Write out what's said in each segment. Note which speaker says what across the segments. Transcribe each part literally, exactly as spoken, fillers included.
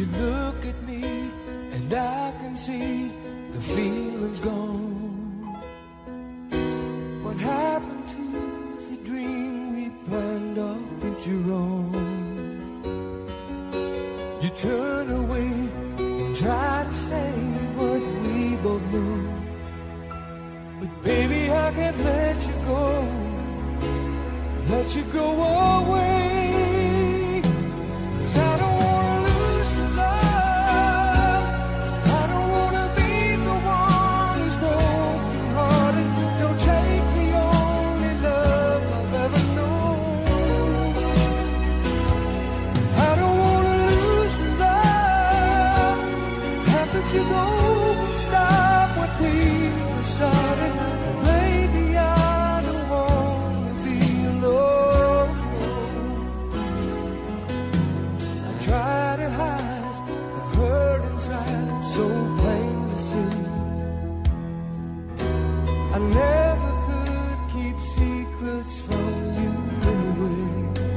Speaker 1: look at me and I can see the feeling's gone. What happened to the dream we planned our future on? You turn away and try to say what we both know, but baby, I can't let you go, let you go away. I don't wanna lose your love. I don't wanna be the one who's broken hearted. Don't take the only love I've ever known. I don't wanna lose your love. How could you go and stop what we've started? Baby, I don't wanna be alone. Try to hide the hurt inside, so plain to see. I never could keep secrets from you anyway.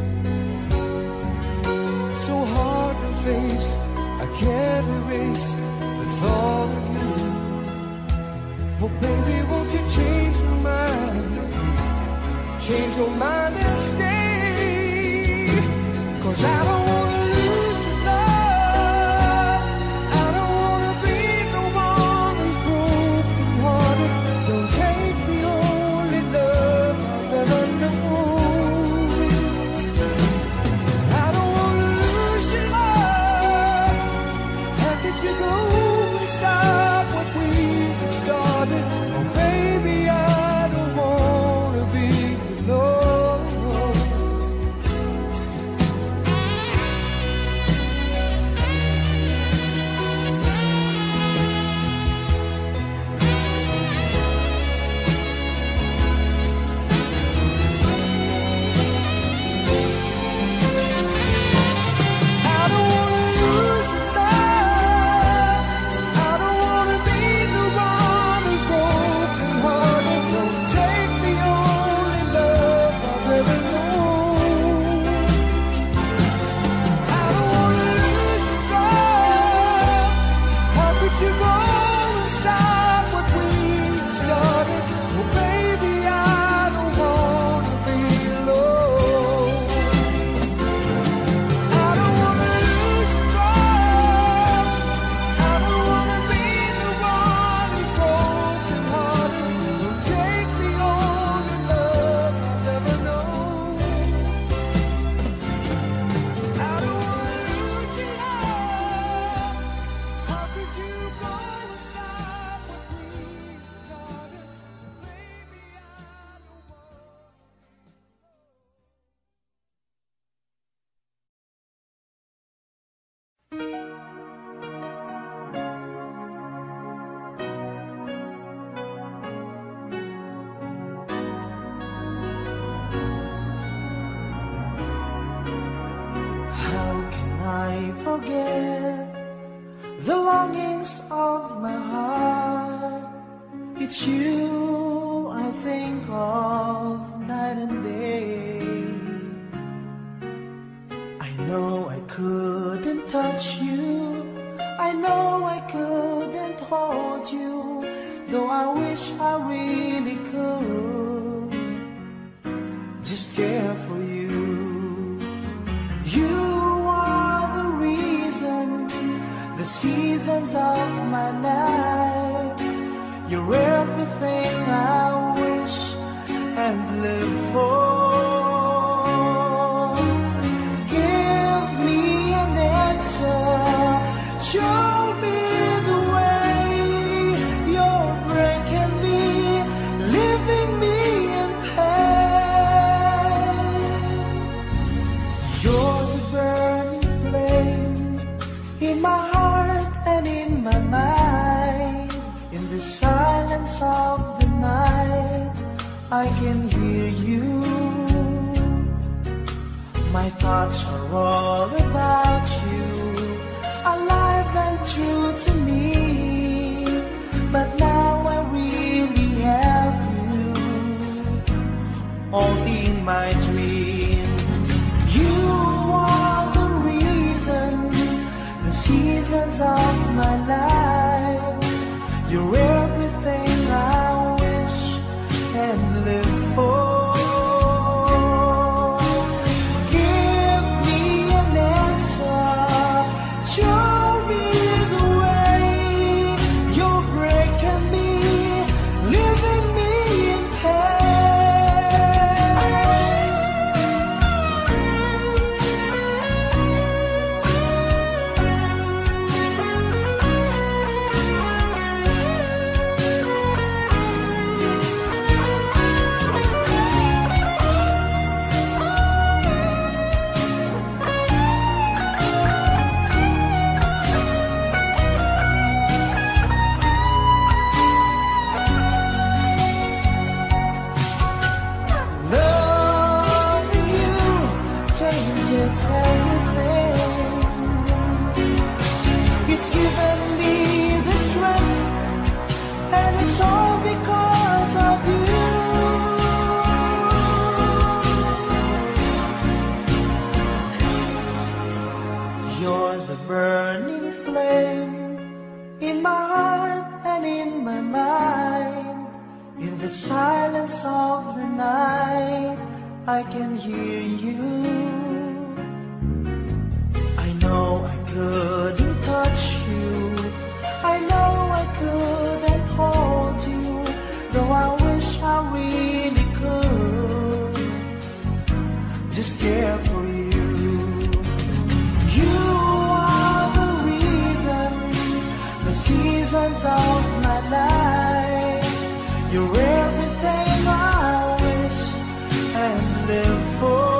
Speaker 1: So hard to face, I can't erase the thought of you. Oh baby, won't you change your mind? Change your mind and stay. Cause I don't wanna
Speaker 2: forget the longings of my heart. It's you I think of night and day. I know I couldn't touch you, I know I couldn't hold you, though I wish I really could just care for you. You the seasons of my life, you're everything I wish and live for. Give me an answer, show me the way. You're breaking me, leaving me in pain. You're the burning flame in my heart and in my mind. In the silence of the night, I can hear you. My thoughts are all about you, alive and true to me. But now I really have you, all in my dream. You are the reason the sea seasons of my life. You're everything I wish and live for. Give me an answer, show me the way. You're breaking me, leaving me in pain. Loving you changes everything. It's given me the strength, and it's all because of you. You're the burning flame in my heart and in my mind. In the silence of the night, I can hear you. I know I couldn't touch you. I know I couldn't hold you, though I wish I really could. Just care for you. You are the reason, the seasons of my life. You're everything I wish and live for.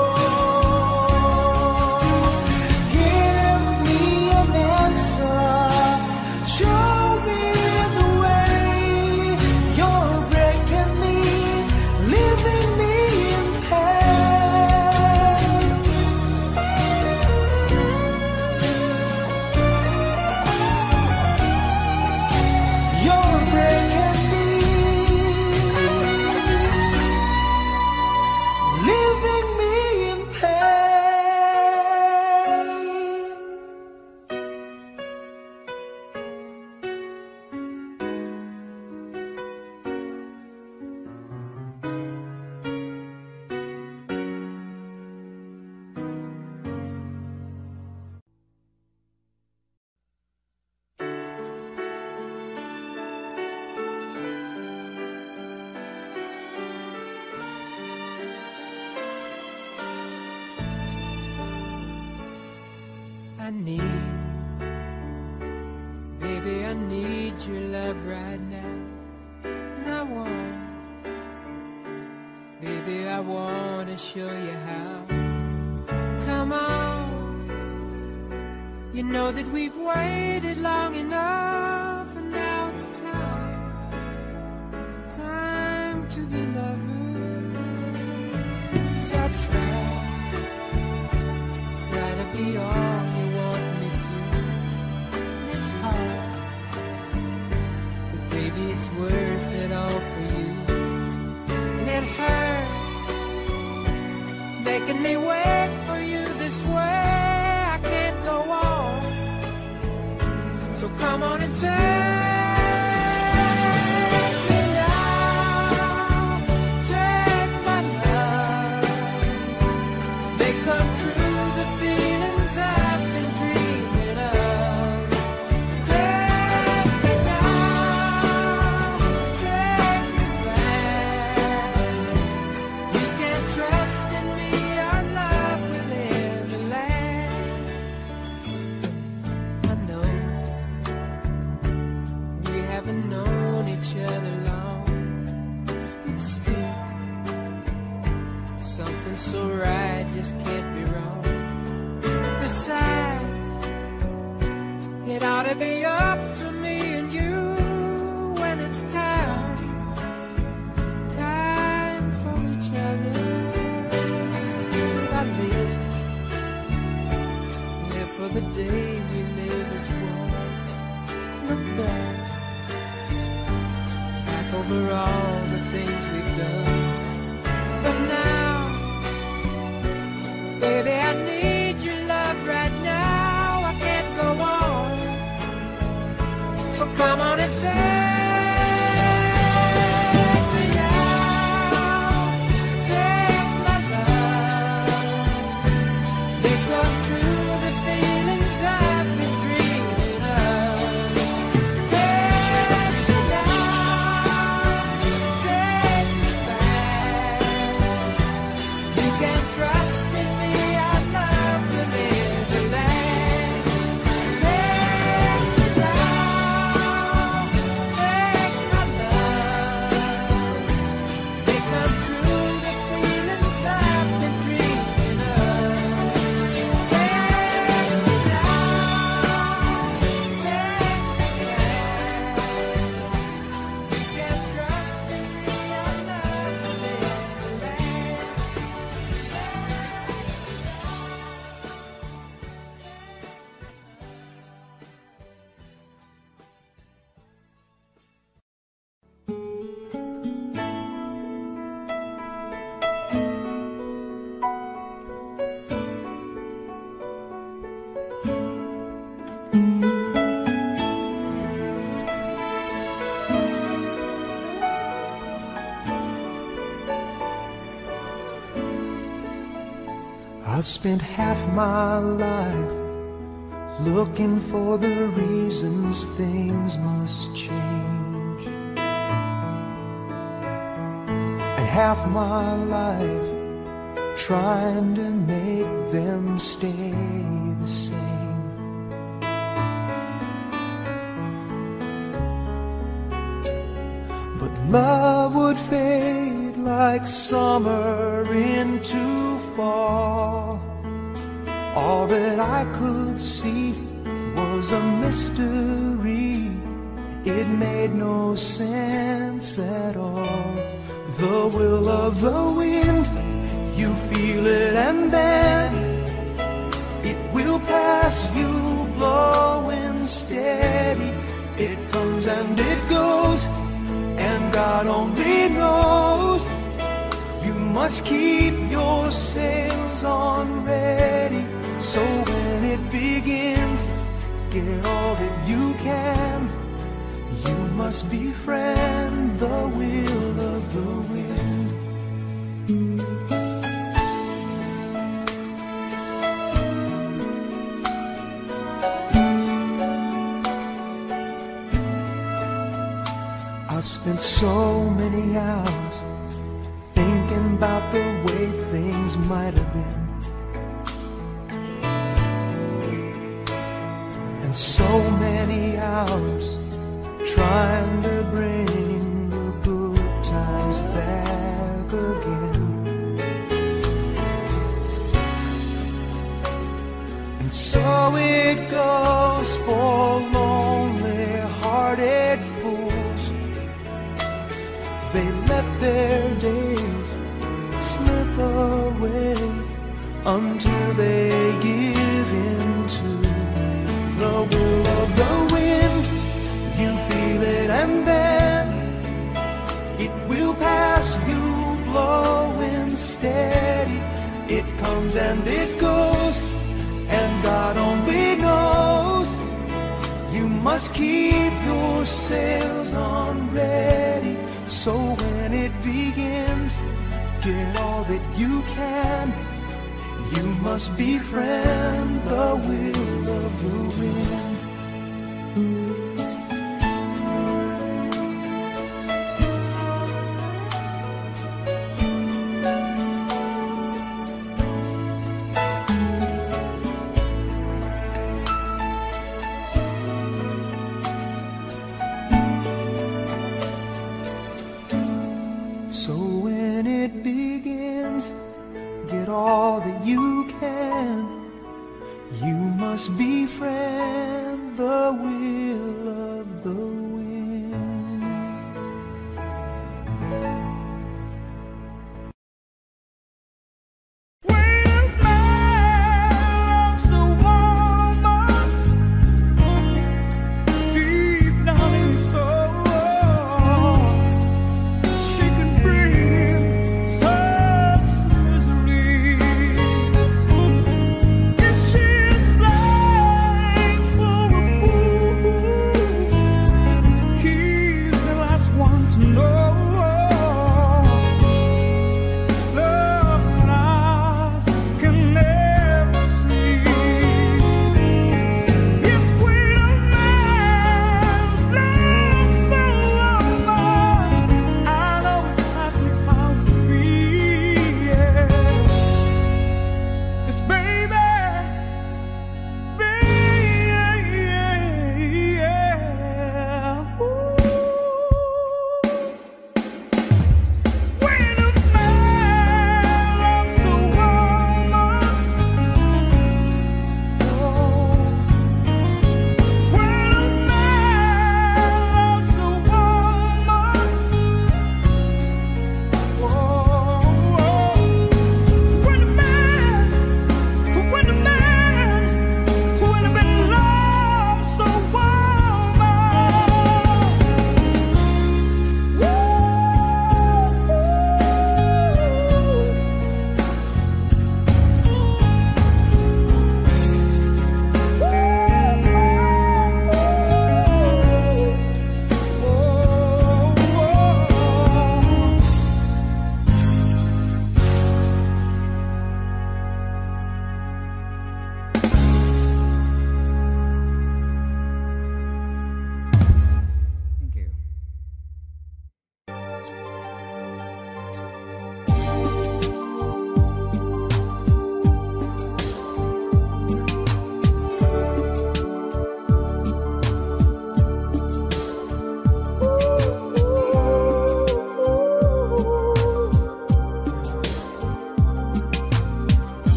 Speaker 2: Give me an answer, show me the way. You're breaking me, leaving me in pain. You're breaking me, leaving me in pain.
Speaker 1: I need, baby, I need your love right now. And I want, baby, I want to show you how. Come on, you know that we've waited long enough, and now it's time, time to be lovers. I try, try to be all you want me to, and it's hard, but baby, it's worth it all for you. And it hurts making me wait for you this way. I can't go on, so come on and take me now, take my love, make come true the feelings I've been dreaming of. Take me now, take me fast. You can trust in me, our love will ever last. I know we haven't known each other long, it's still something so right just can't be wrong. Besides, it ought to be up to me and you when it's time, time for each other. I live, live for the day we live as one. Look back, back over all the things we've done. But now, baby, I need your love right now. I can't go on,
Speaker 2: I've spent half my life looking for the reasons things must change, and half my life trying to make them stay the same. But love would fade like summer into fall. All that I could see was a mystery. It made no sense at all. The will of the wind, you feel it and then it will pass you, blowing steady. It comes and it goes, and God only knows. You must keep your sails on ready, so when it begins, get all that you can. You must befriend the will of the wind. I've spent so many hours thinking about the way things might have been, and so many hours trying to bring the good times back again. And so it goes for lonely-hearted fools. They let their days slip away until they give in to the will of the wind. You feel it and then it will pass you, blowing steady. It comes and it goes, and God only knows. You must keep your sails on ready, so when it begins, get all that you can. You must befriend the will of the wind. So when it begins, get all that you can. You must befriend the will of the wind. Wait a minute, so woman, deep down in his soul.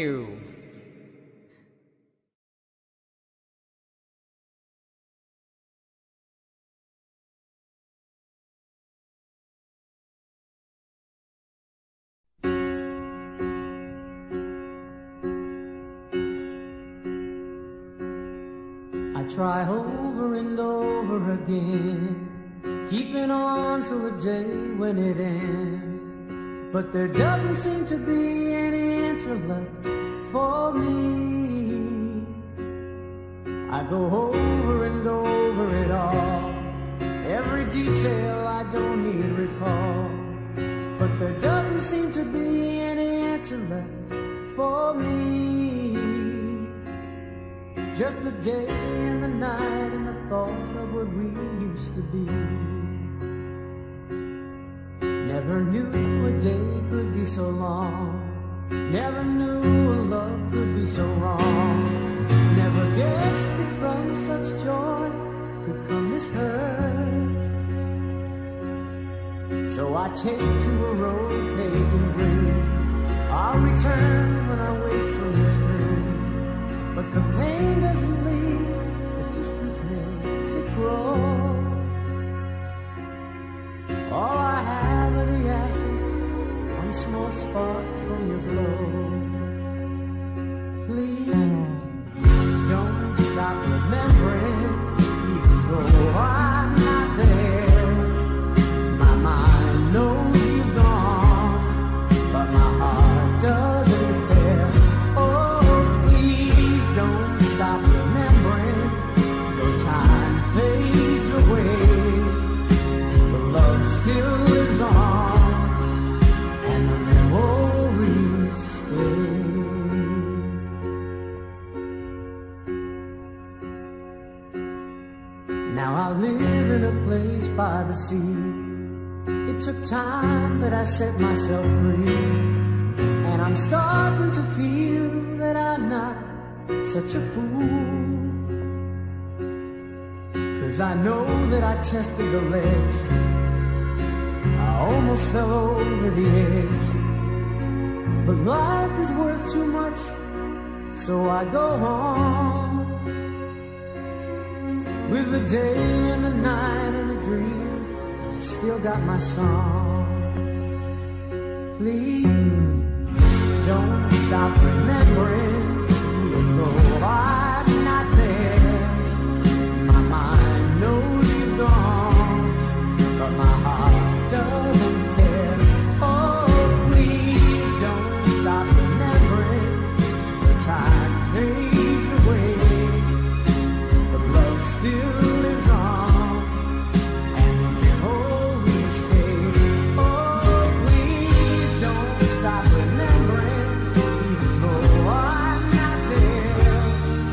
Speaker 3: you.
Speaker 2: I try over and over again, keeping on to a day when it ends, but there doesn't seem to be any answer left for me. I go over and over it all, every detail I don't need recall, but there doesn't seem to be any answer left for me. Just the day and the night and the thought of what we used to be. Never knew a day could be so long, never knew a love could be so wrong, never guessed that from such joy could come this hurt. So I take to a road paved in green, I'll return when I wake from this dream. But the pain doesn't leave, the distance makes it grow. All I have are the ashes, one small spark from your glow. Please, don't stop remembering, even though I'm not there. My mind knows you've gone, but my heart doesn't care. Stop remembering, though time fades away, the love still lives on, and the memories stay. Now I live in a place by the sea. It took time, but I set myself free, and I'm starting to feel that I'm not such a fool, 'cause I know that I tested the ledge, I almost fell over the edge, but life is worth too much, so I go on, with the day and the night and the dream, I still got my song. Please, don't stop remembering, though I'm not there. My mind knows you've gone, but my heart doesn't care. Oh, please don't stop remembering, the time fades away, but love still lives on, and the memories stay. Oh, please don't stop remembering, even though I'm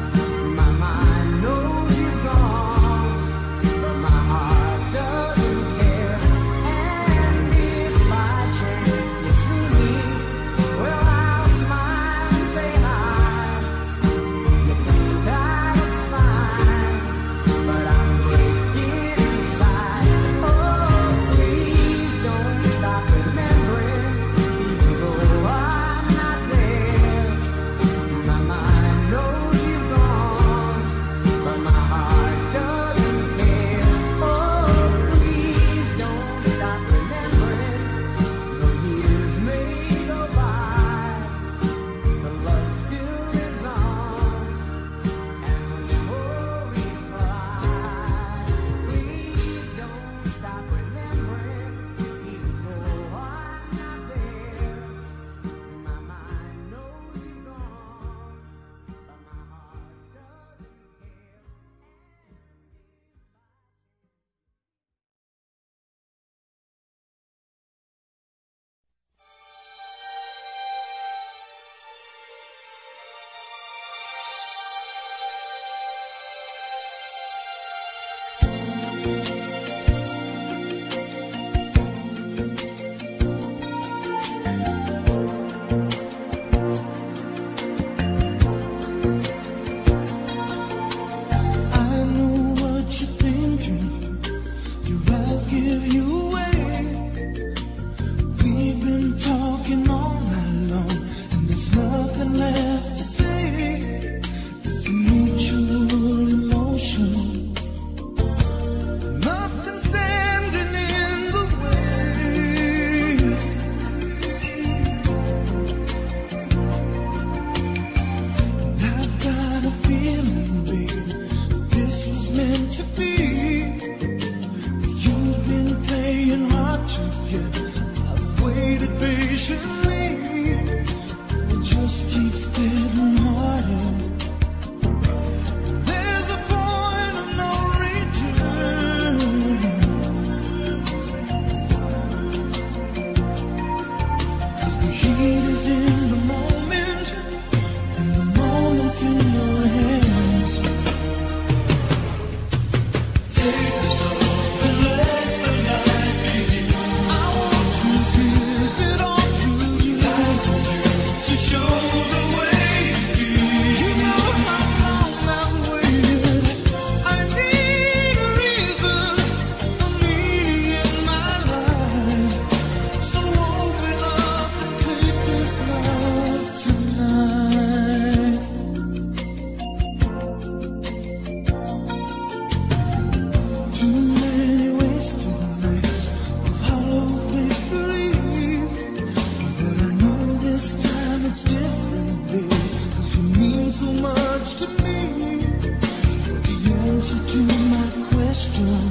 Speaker 3: meant to be. You've been playing hard to get. I've waited patiently. It just keeps getting harder. There's a point of no return. 'Cause the heat is in the moment, and the moment's in your hands. Take this off and let the light begin. I want to give it all to you. Time for you to show the way you feel. You know how long I've waited. I need a reason, a meaning in my life. So open up and take this love tonight. Too many wasted nights of hollow victories, but I know this time it's different, babe. 'Cause you mean so much to me. The answer to my question,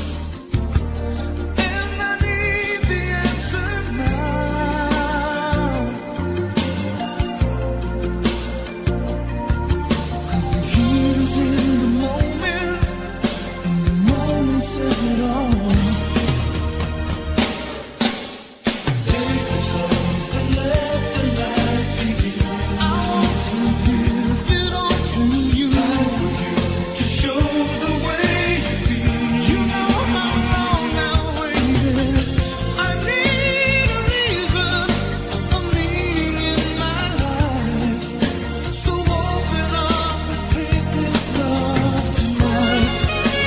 Speaker 3: and I need the answer now. 'Cause the heat is in the moment, and the moment says it all. Take this off and let the light begin. I want to give it all to you. Time for you to show the way you feel. You know how long I've waited. I need a reason, a meaning in my life. So open up and take this love tonight.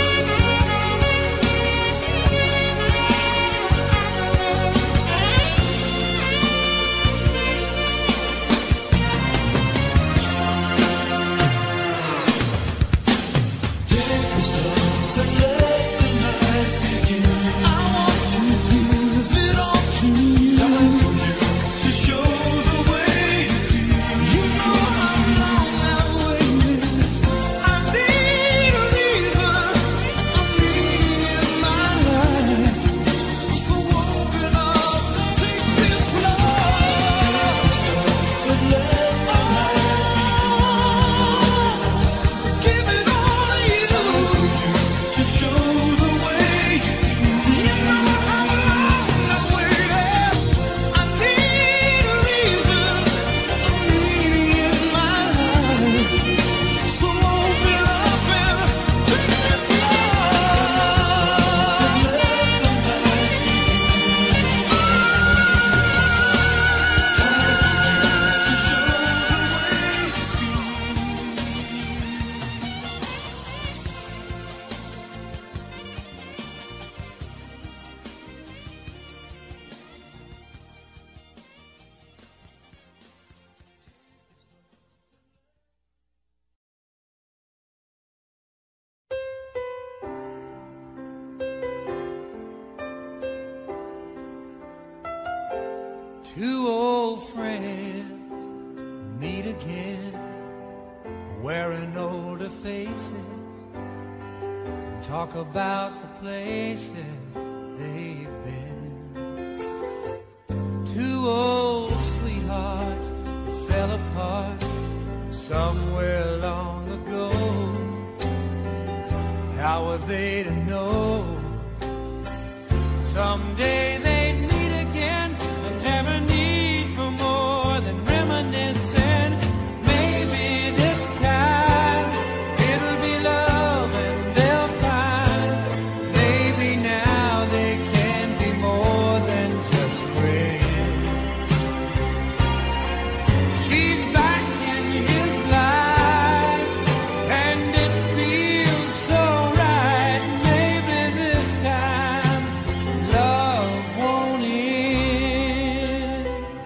Speaker 3: Take this off and let the night begin. I want to give it all to you. Time for you to show the way you feel. You know how long I've waited. I need a reason, a meaning in my life. So open up and take this love. And let the night give it all to you. To show the way you feel. You know how long I've waited. I need a reason, a meaning in my life. So open up and take this love. And let the night begin. Time to show the way.
Speaker 1: Two old friends meet again, wearing older faces, and talk about the places they've been. Two old sweethearts that fell apart somewhere long ago. How were they to know someday they'd meet again and have a need for more than reminiscing? Maybe this time it'll be love and they'll find. Maybe now they can be more than just friends. She's back in his life and it feels so right. Maybe this time love won't end.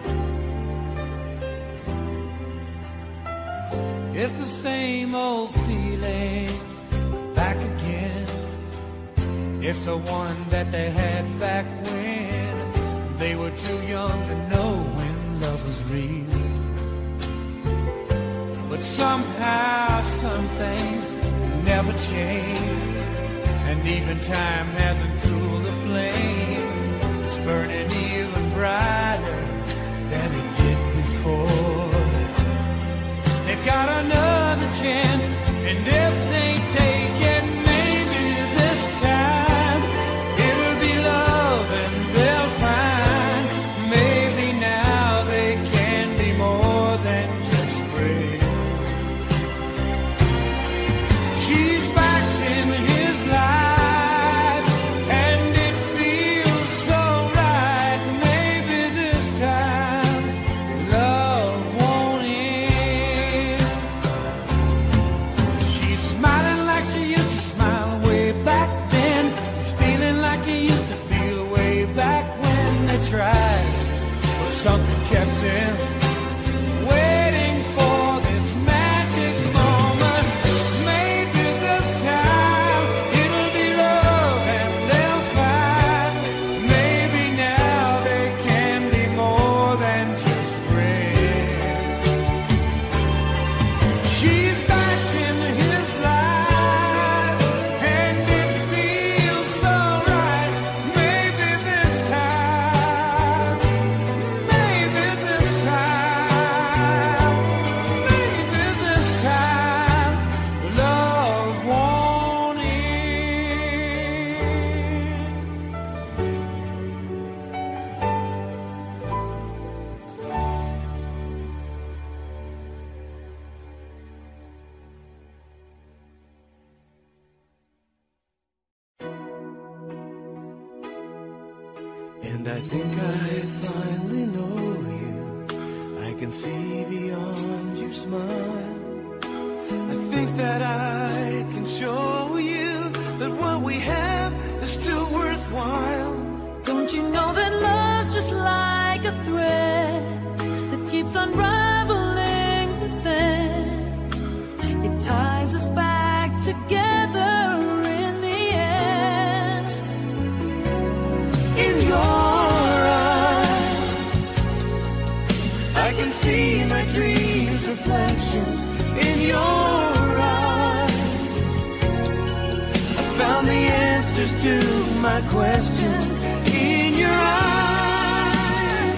Speaker 1: It's the same old feeling back again. It's the one that they had back when they were too young to know when love was real. But somehow some things never change. and even time hasn't cooled the flame. It's burning even brighter than it did before. They've got another chance, and if they take it, maybe this time it'll be love and they'll find maybe now they can be more than just friends. She's back in his life and it feels so right. Maybe this time love won't end. She's smiling like she used to smile way back then. He's feeling like he used to feel way back when they tried. But something kept them waiting for this magic moment. Maybe this time it'll be love and they'll find maybe now they can be more than just friends. She's back in his life and it feels so right. Maybe this time, maybe this time, maybe this time love won't end.
Speaker 3: And I think I finally know you. I can see beyond your smile. I think that I can show you that what we have is still worthwhile.
Speaker 4: Don't you know that love's just like a thread that keeps unraveling within? It ties us back together in the end.
Speaker 3: In your eyes, I can see my dreams' reflections. In your eyes, I found the answers to my questions. In your eyes,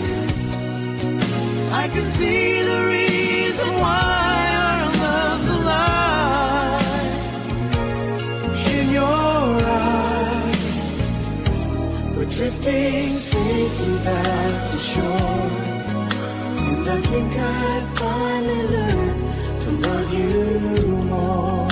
Speaker 3: I can see the reason why our love's alive. In your eyes, we're drifting safely back to shore. And I think I finally learned to love you more.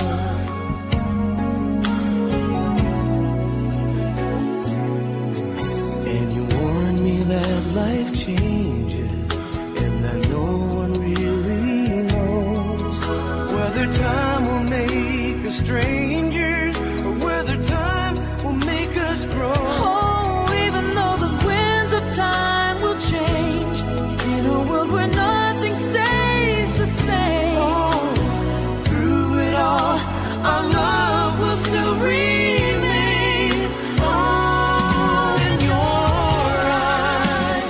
Speaker 3: And you warned me that life changes and that no one really knows whether time will make us strangers or whether time will make us grow.
Speaker 4: Oh, even though the winds of time will change, in a world where nothing stays the same.
Speaker 3: Oh, through it all, our love will still remain. Oh, in your eyes,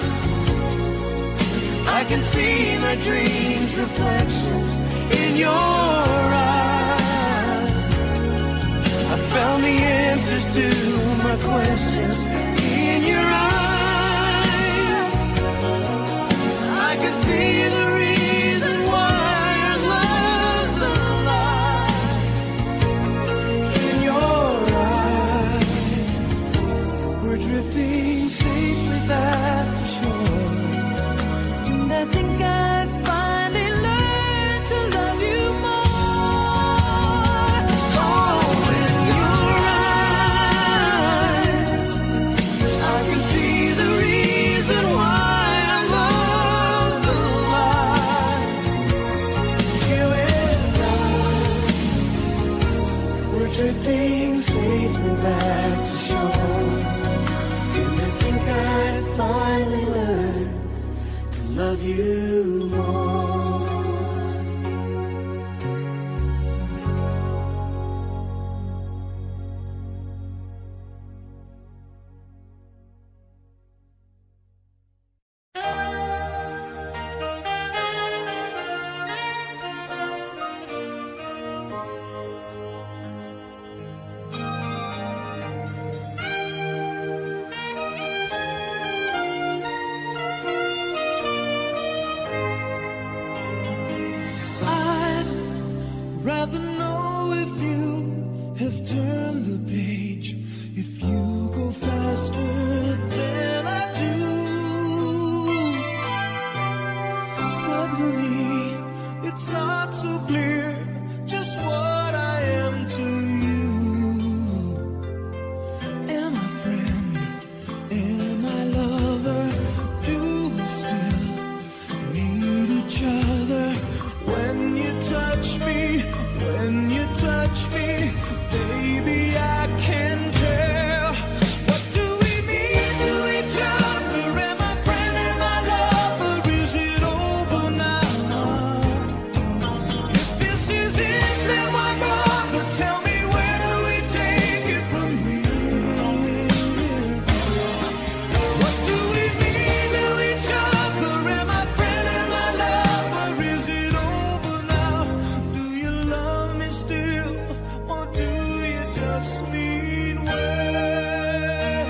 Speaker 3: I can see my dreams' reflections. In your eyes, I found the answers to my questions. In your eyes, I can see the reason why our love's alive. In your eyes, we're drifting safely back to shore.
Speaker 4: And I think I finally learned to love you more.
Speaker 3: Oh, in your eyes, I can see the reason why our love's alive. You and I, we're drifting safely back to shore. And I think I finally learned to love you more. just mean well.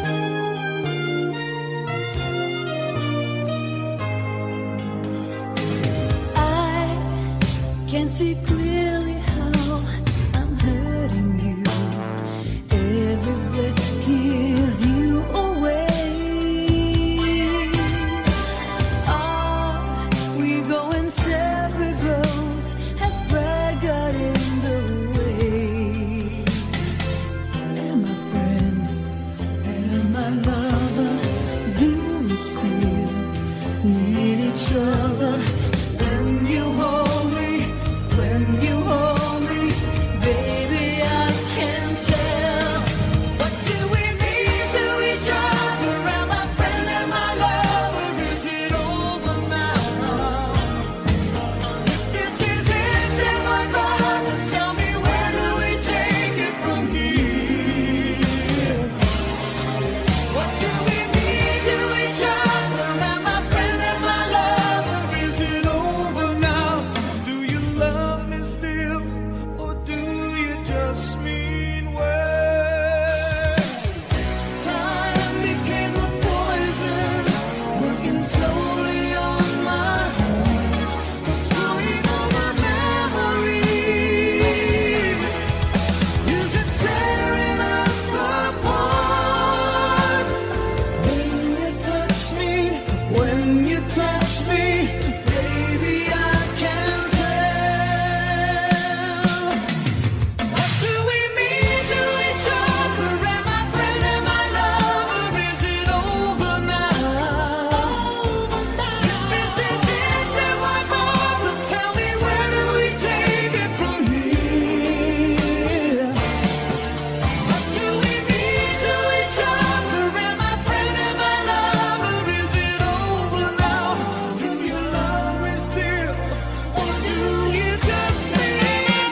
Speaker 4: I can see clearly how I'm hurting you. Every breath gives you away. Are we going separate roads? Has pride got in the way? Am I friend? Am I lover? Do we still need each other? When you hold me, when you hold me, baby, I can tell. What do we mean to each other? Am I friend? Am I lover? Is it over now? If this is it, then my brother, tell me, where do we take it from here? What do we mean to each other? Am I friend? Am I lover?
Speaker 3: Is it over now? Do you love me still, or do you just mean well?
Speaker 4: Time became a poison, working slowly on my heart, destroying all my memories. Is it tearing us apart? When you touch me, when you touch me, baby, I can tell. What do we mean to each other? Am I friend? Am I lover? Is it over now? If this is it, then why bother? Tell me, where do we take it from here? What do we mean to each other? Am I friend? Am I lover? Is it over now? Do you love me still, or do you just mean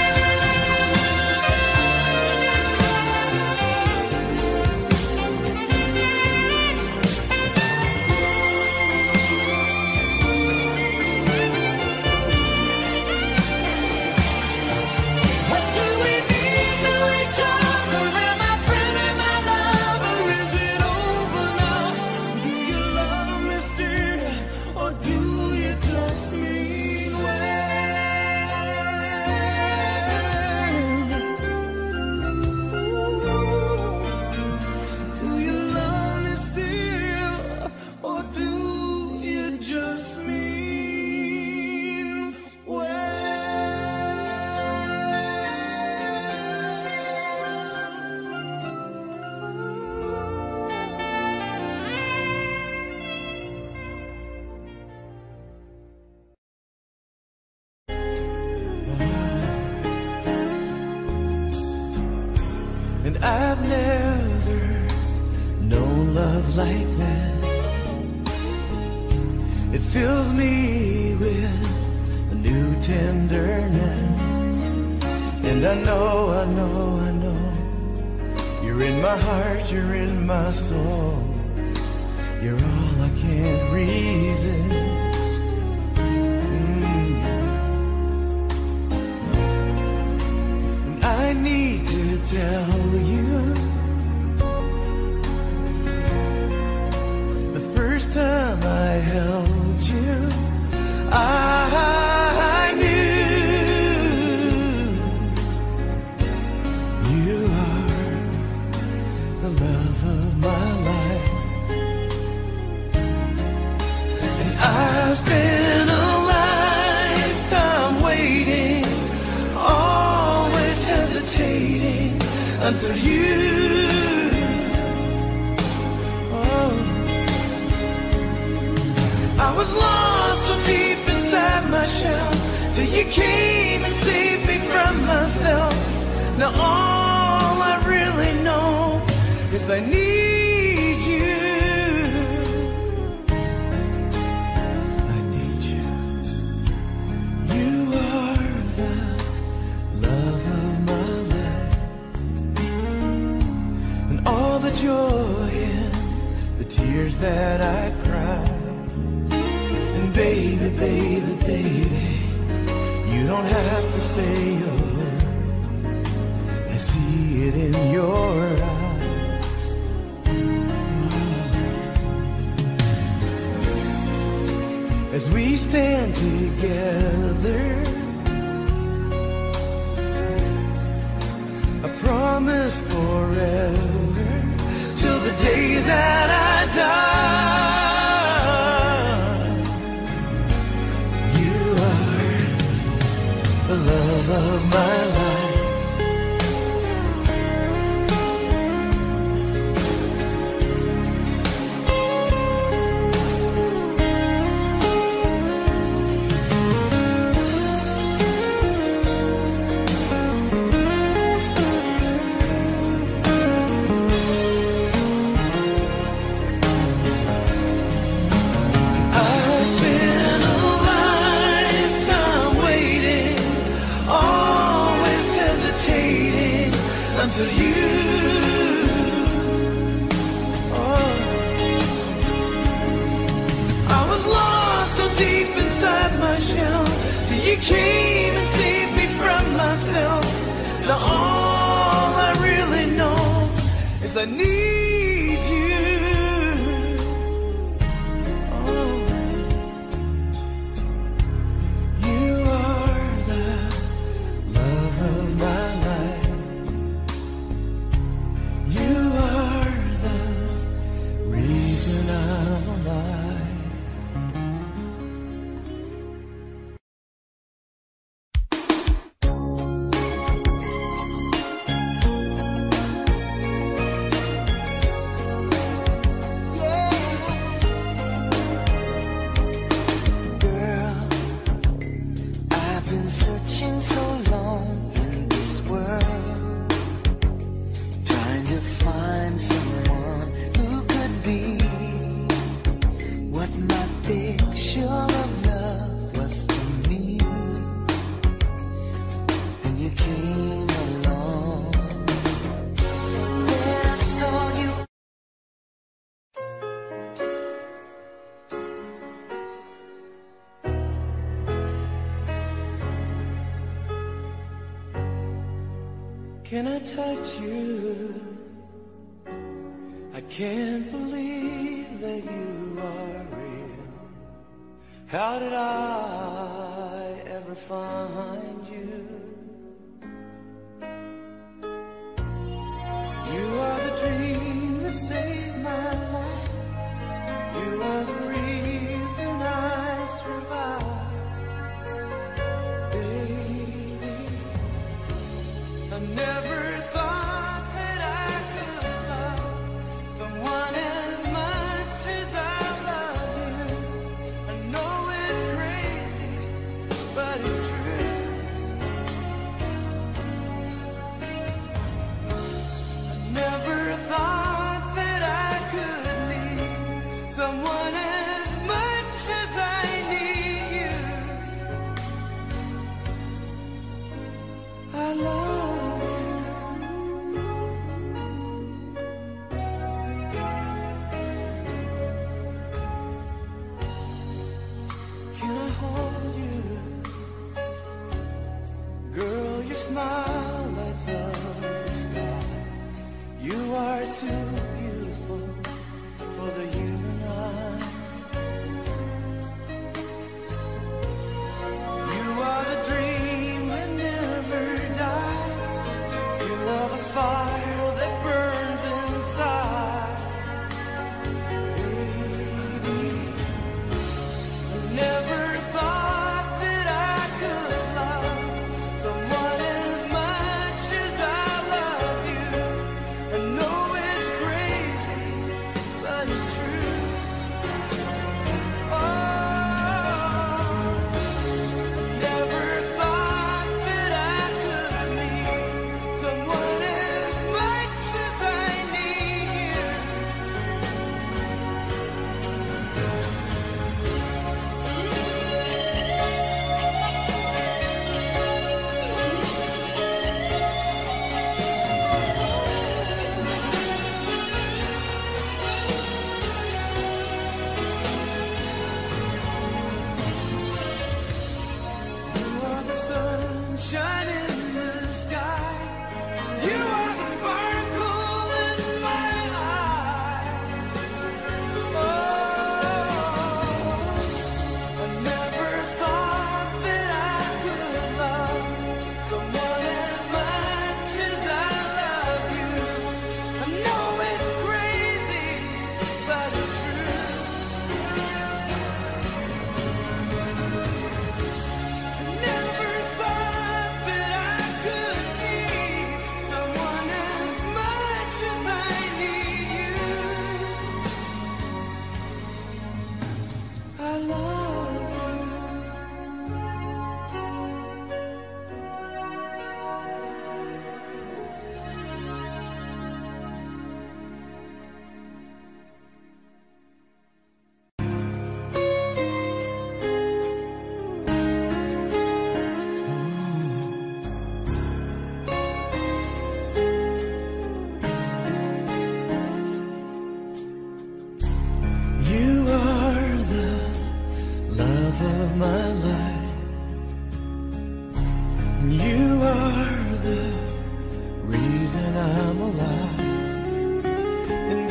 Speaker 4: What do we mean to each other? Am I friend? Am I lover? Is it over now? Do you love me still, or do you just mean well? Do you love me still, or do you just mean
Speaker 3: And I've never known love like that. It fills me with a new tenderness. And I know, I know, I know, you're in my heart, you're in my soul. You're all I can't resist. Mm. And I need to tell you, the first time I held you, I knew you are the love of my life. And I spent a lifetime waiting, always hesitating, until you, oh, I was lost so deep inside my shell, till you came and saved me from myself. Now all I really know is I need you. I need you. You are the love of my life. And all the joy and the tears that I cried. And baby, baby, baby, you don't have to say a word. I see as we stand together. I promise forever till the day that I die. You are the love of my life. Until you, oh, I was lost so deep inside my shell, till you came and saved me from myself. Now all I really know is I need you. Oh, you are the love of my life. You are the reason I'm alive. Yeah. Girl, I've been searching so long in this world, trying to find someone who could be what my picture of love was to me. Then you came along, then I saw you. Can I touch you? I can't believe that you are real. How did I ever find you? You are the dream that saved my life. You are the reason I survived. Baby, I never thought that I could love someone as much as I love you. I know it's crazy, but it's true. I never thought that I could need someone as much as I need you. I love you. Can I hold you? Girl, your smile lights up the sky. You are too beautiful for the human eye. You are the dream that never dies. You are the fire that burns inside. Baby, I never thought that I could love someone as much as I love you. I know it's crazy.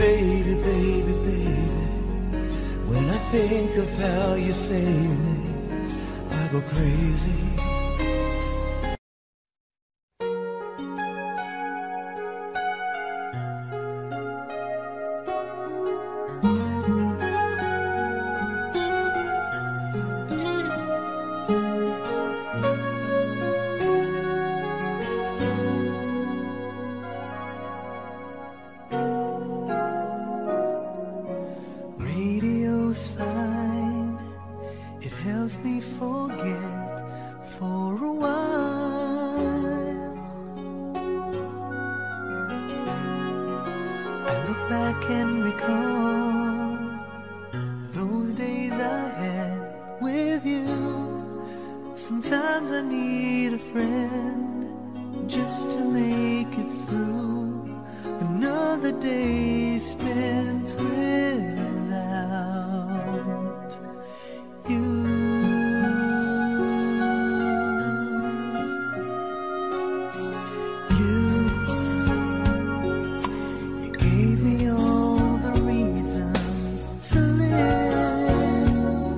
Speaker 2: baby, baby, baby, when I think of how you saved me, I go crazy.
Speaker 1: Radio's fine, it helps me forget for a while. I look back and recall those days I had with you. Sometimes I need a friend just to make it through another day spent without you. You, you gave me all the reasons to live,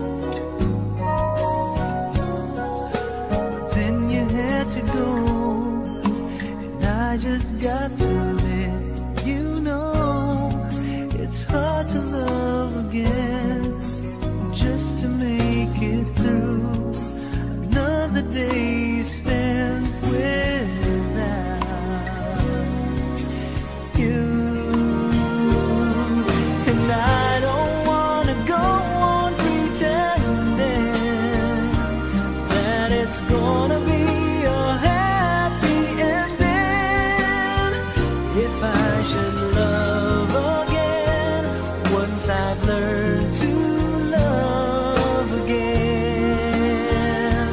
Speaker 1: but then you had to go, and I just got to let you know it's hard to love again just to make it through another day spent without you. And I don't wanna go on pretending that it's gonna be a happy ending. If I should love again, once I've learned to love again.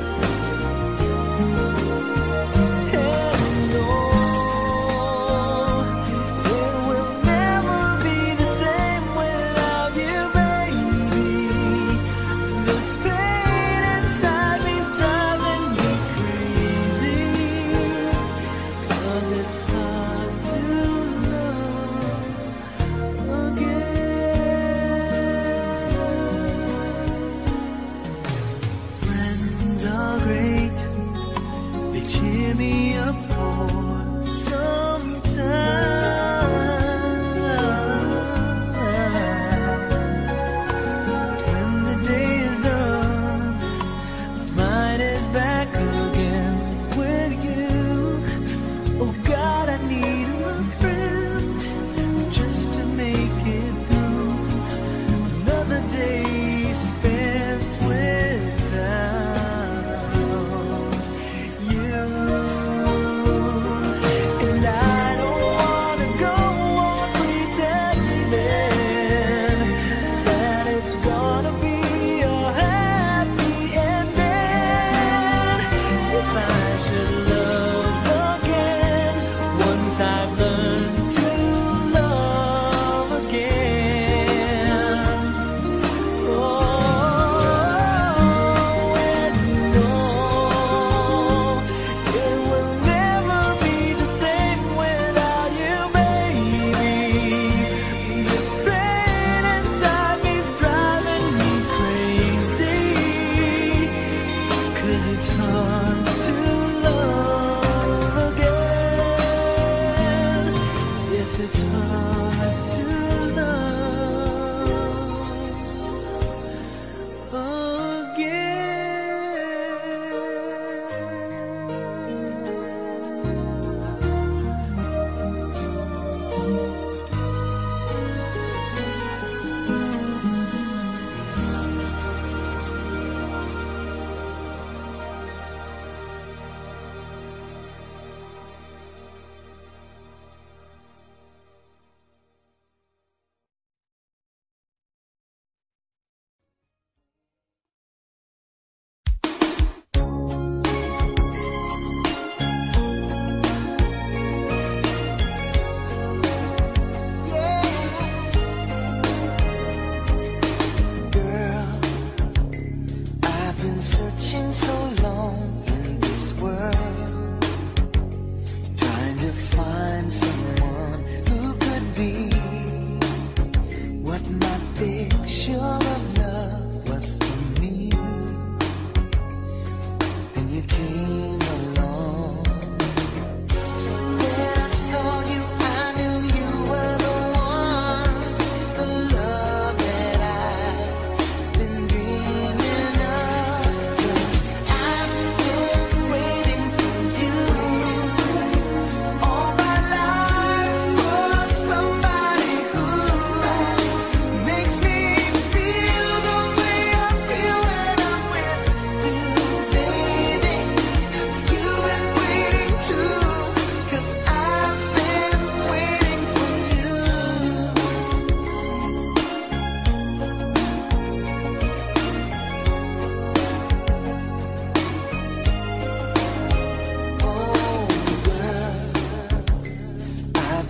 Speaker 1: And no, it will never be the same without you, baby. This pain inside me's driving me crazy, 'cause it's hard to love again. Friends are great, they cheer me up for some time. When the day is done, my mind is back again with you. Oh God, I need a friend just to make it through another day spent without you. And I don't wanna go on pretending that it's gonna be a happy ending. If I should love again, once I've learned to love again. Oh, and no, it will never be the same without you, baby. This pain inside me's driving me crazy, 'cause it's hard to love again.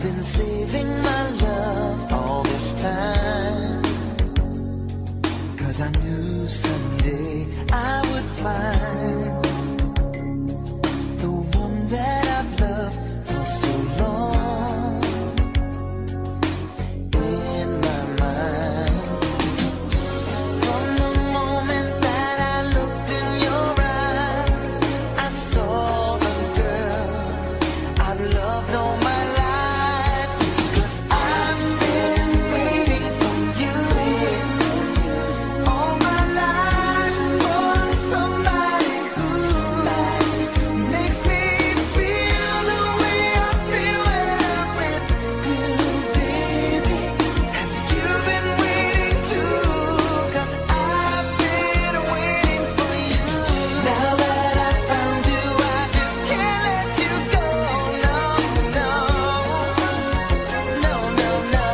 Speaker 2: been saving my love all this time, 'cause I knew someday I would find the one that I've loved for so long in my mind. From the moment that I looked in your eyes, I saw the girl I've loved all my life. 'Cause I've been waiting for you all my life, for somebody who makes me feel the way I feel when I'm with you, baby. Have you been waiting too? 'Cause I've been waiting for you. Now that I found you, I just can't let you go. No, no, no, no, no.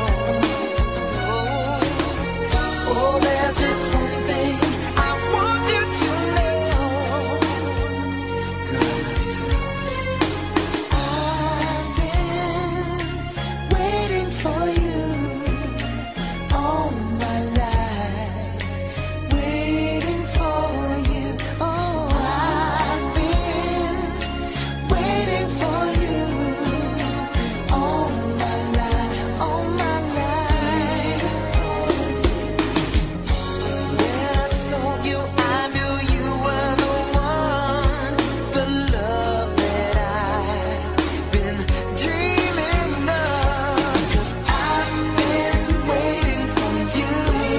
Speaker 2: Oh, there's just one thing I want you to know. Girl, I love you so. I've been waiting for you all my life, waiting for you. Oh, I've been waiting for you all my life, all my life. When I saw you, I knew you were the one, the love that I've been dreaming of. 'Cause I've been waiting for you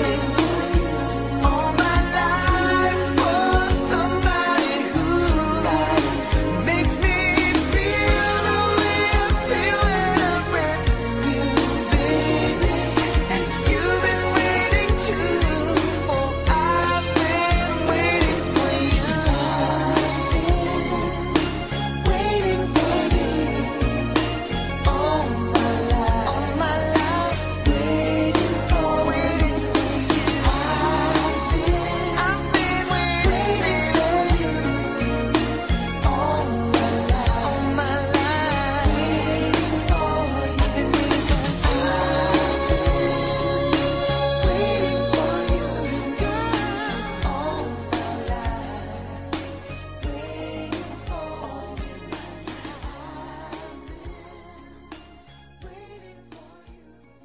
Speaker 2: all my life, for somebody who makes me feel the way I feel when I'm with you, baby. And you've been waiting too. Oh, I've been waiting for you. Waiting for you all my life, all my life. Waiting for, waiting for you. I've been, I've been waiting for you all my life, all my life. Waiting for you. I've been waiting for you. Waiting for you, girl, all my life. Waiting for you. Waiting for you.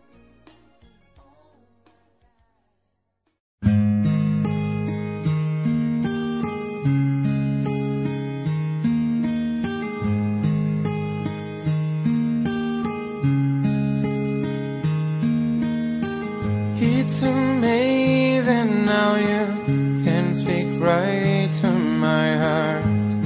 Speaker 5: It's amazing how you can speak right to my heart.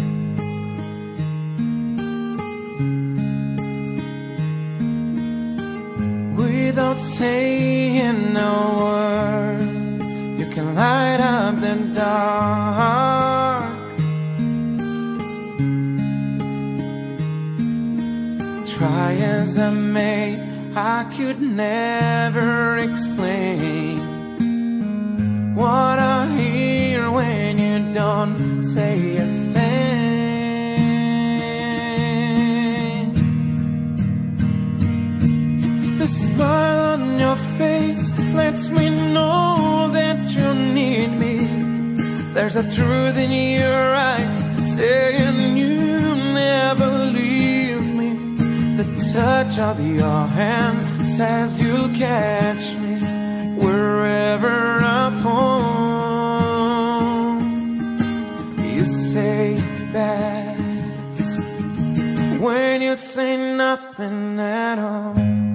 Speaker 5: Without saying a word, you can light up the dark. Try as I may, I could never explain what I hear when you don't say a thing. The smile on your face lets me know that you need me. There's a truth in your eyes saying you never leave me. The touch of your hand says you'll catch me wherever I fall. You say it best when you say nothing at all.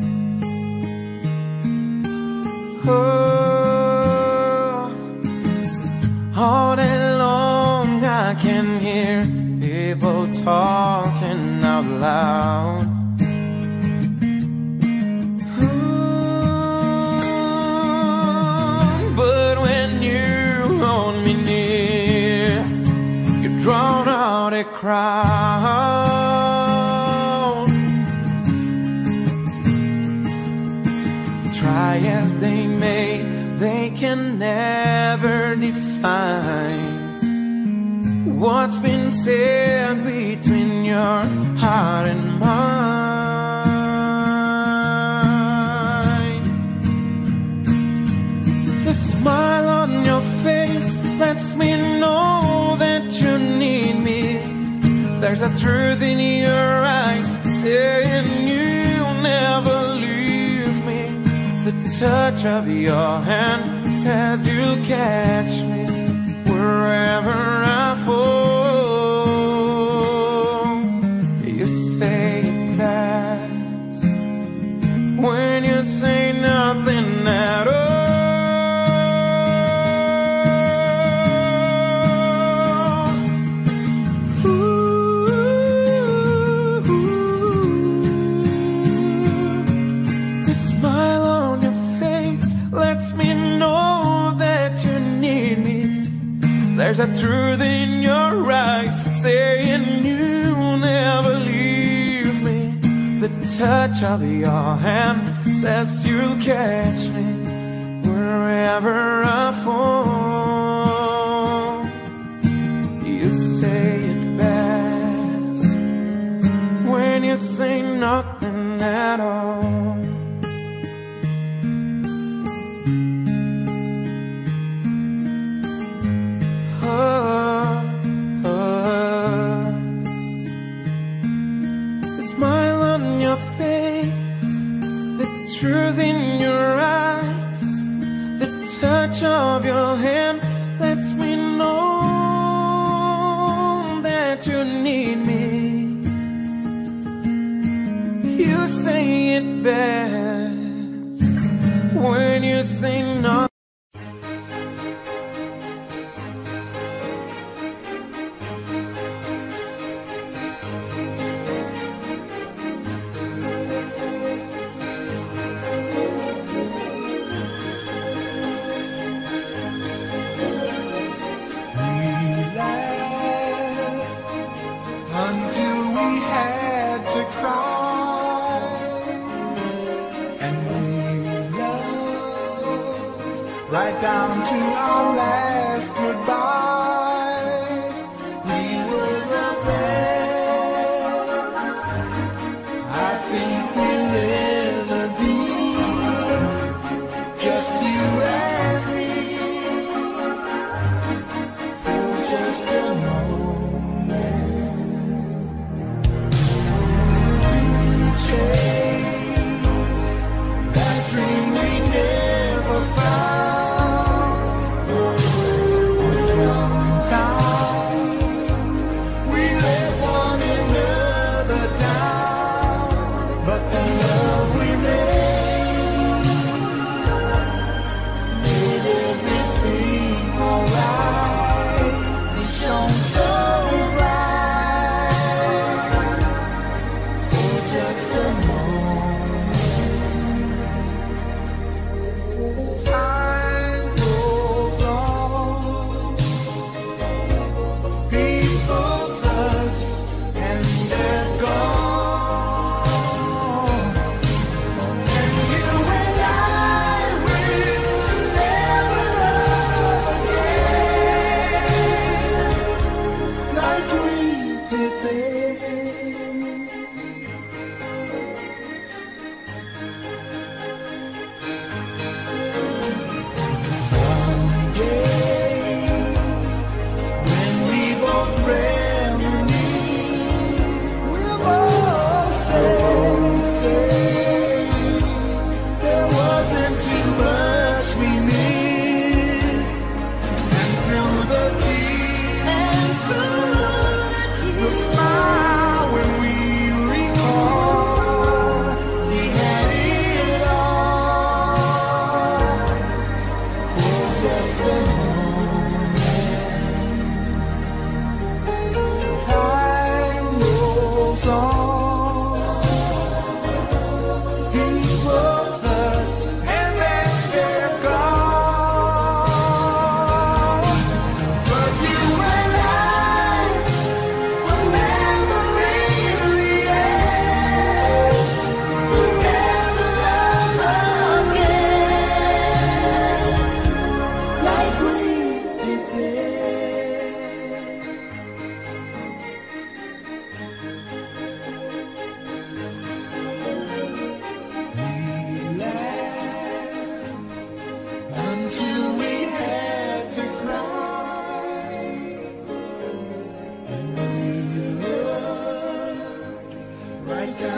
Speaker 5: Oh, all day long I can hear people talking out loud. But when you hold me near, you drown out a crowd. Try as they may, they can never define what's been said between your heart and mine. a truth in your eyes saying you'll never leave me. The touch of your hand says you'll catch me wherever I fall. You say it best when you say nothing at all. There's a truth in your eyes saying you'll never leave me. The touch of your hand says you'll catch me wherever I fall. You say it best when you say nothing at all. Truth in your eyes, the touch of your hand lets me know that you need me. You say it best when you say no.
Speaker 3: Until we had to cry, and we loved right down to our last goodbye. We were the best I think we'll ever be, just you and me, for just a moment. That dream we never found. Sometimes we let one another down, but the love we made made everything alright. We shone so bright for just a moment. Time goes on, people touch and they're gone, and you and I will never love again like we did then.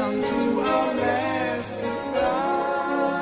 Speaker 3: down to our last goodbye.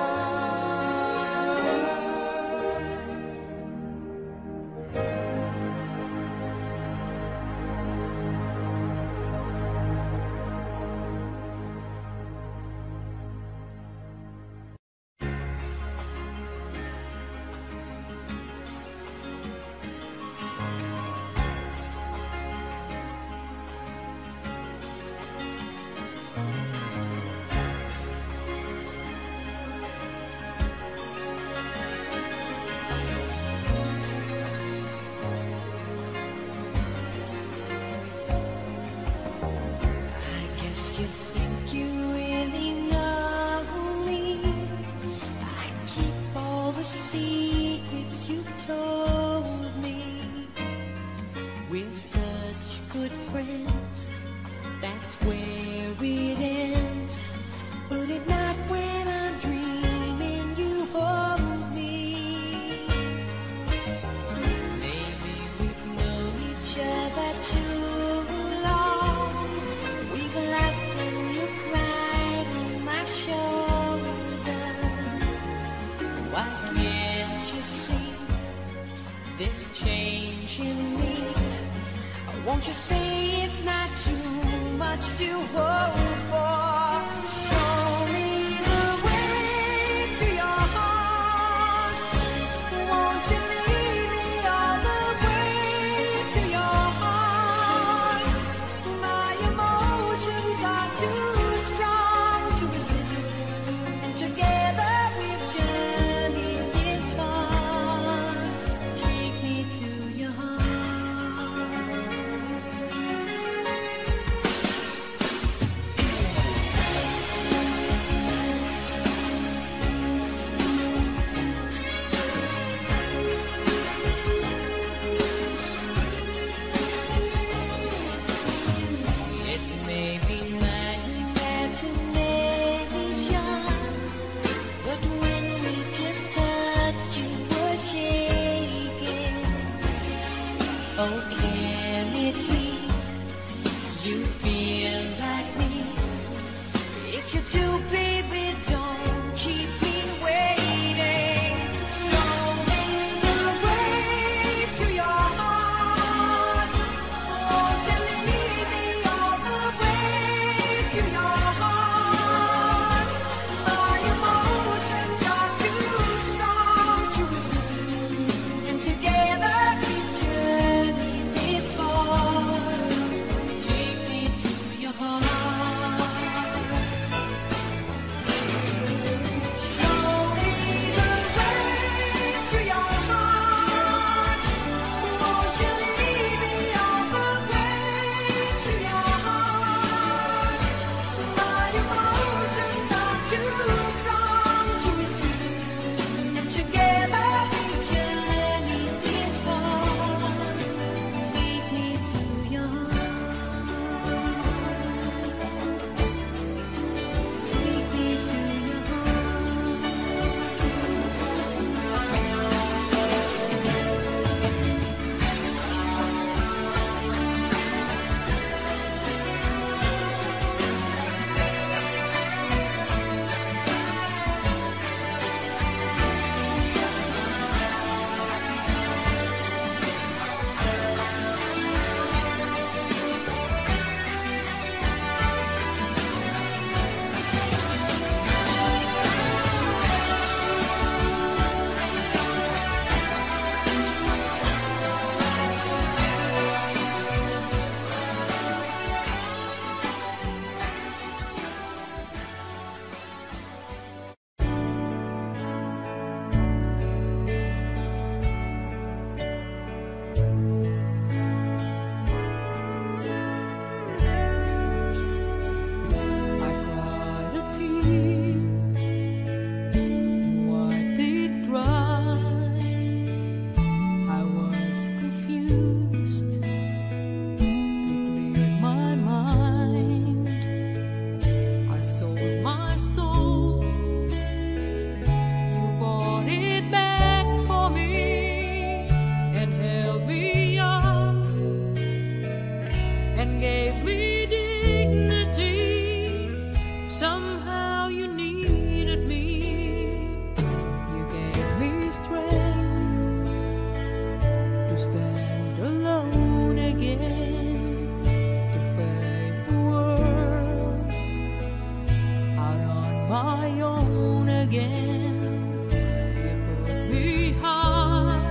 Speaker 4: Somehow you needed me. You gave me strength to stand alone again, to face the world out on my own again. You put me high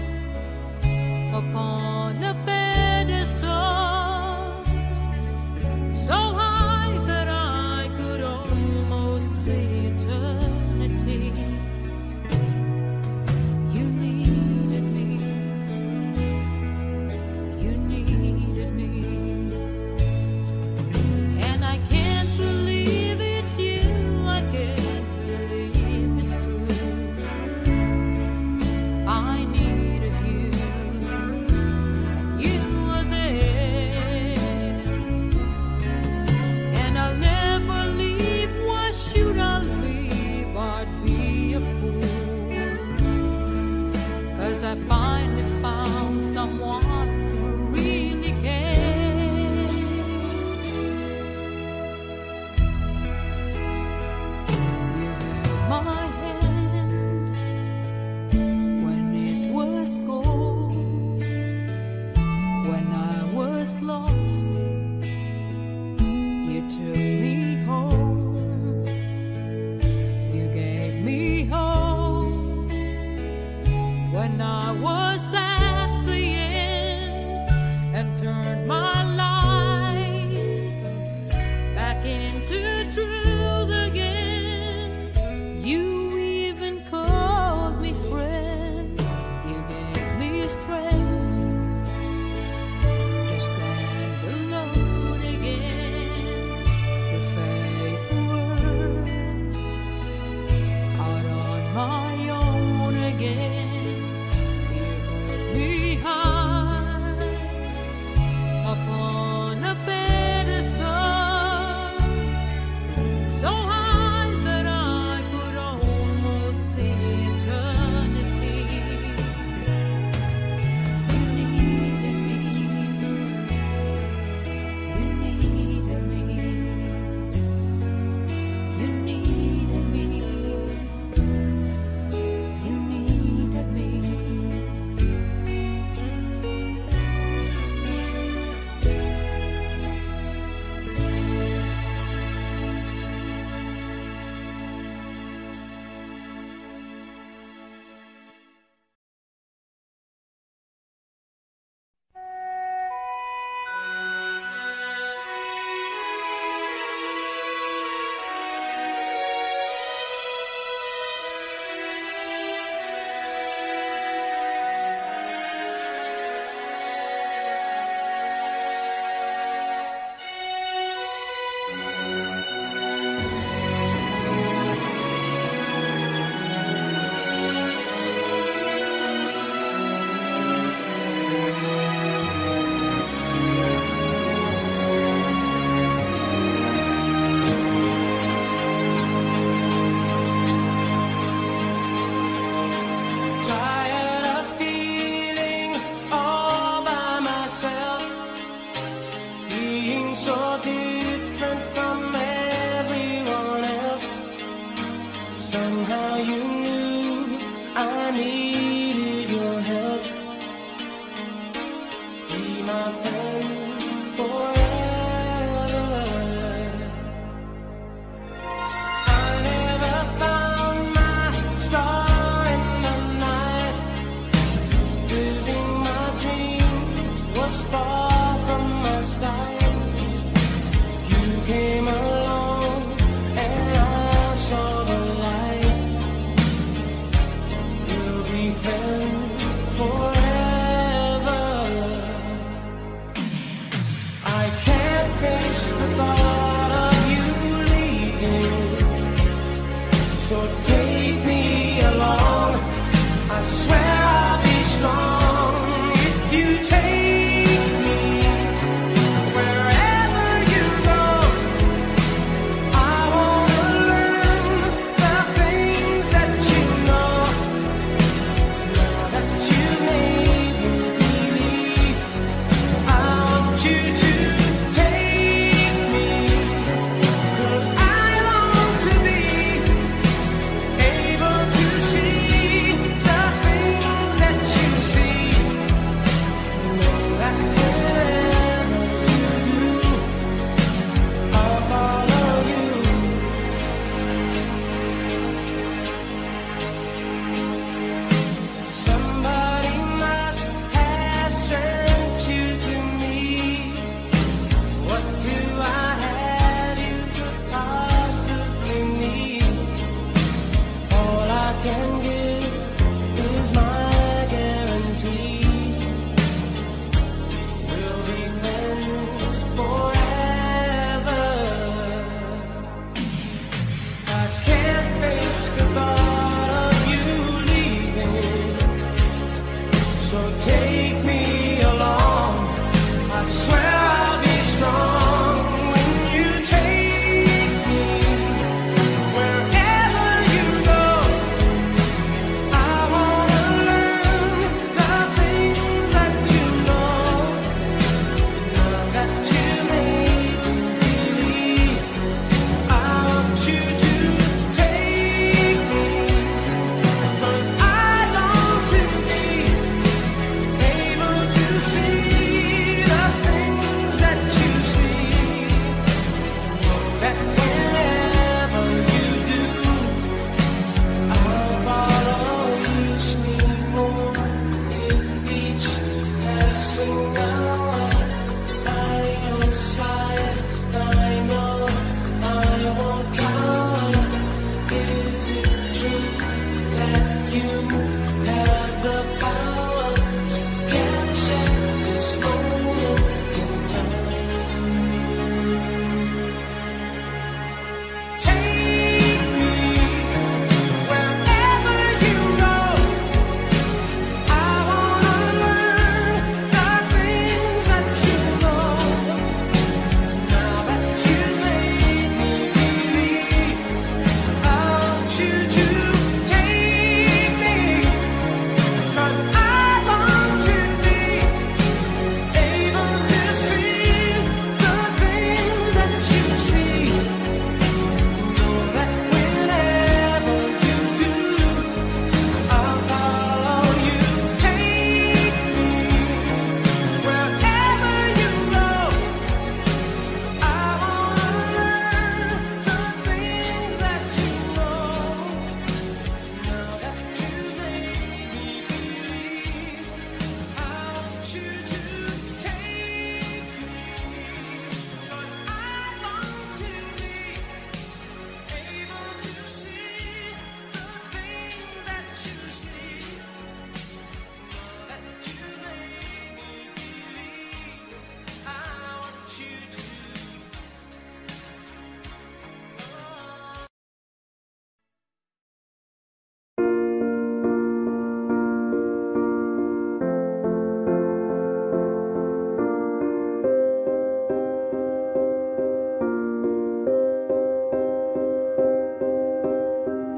Speaker 4: upon a pedestal, so high that I could almost see eternity. You needed me. You needed me. And I can't believe it's you. I can't believe it's true. I needed you. You were there. And I'll never leave. Why should I leave? I'd be a fool. 'Cause I finally found someone who really cares. You held my hand when it was cold, when I was lost. You took me home. You gave me hope when I was at the end, and turned my life back into truth again. You even called me friend. You gave me strength to stand alone again, to face the world out on my own again. You put me high upon a pedestal, so high that I could almost see eternity. You needed me. You needed me. You needed me. You needed me.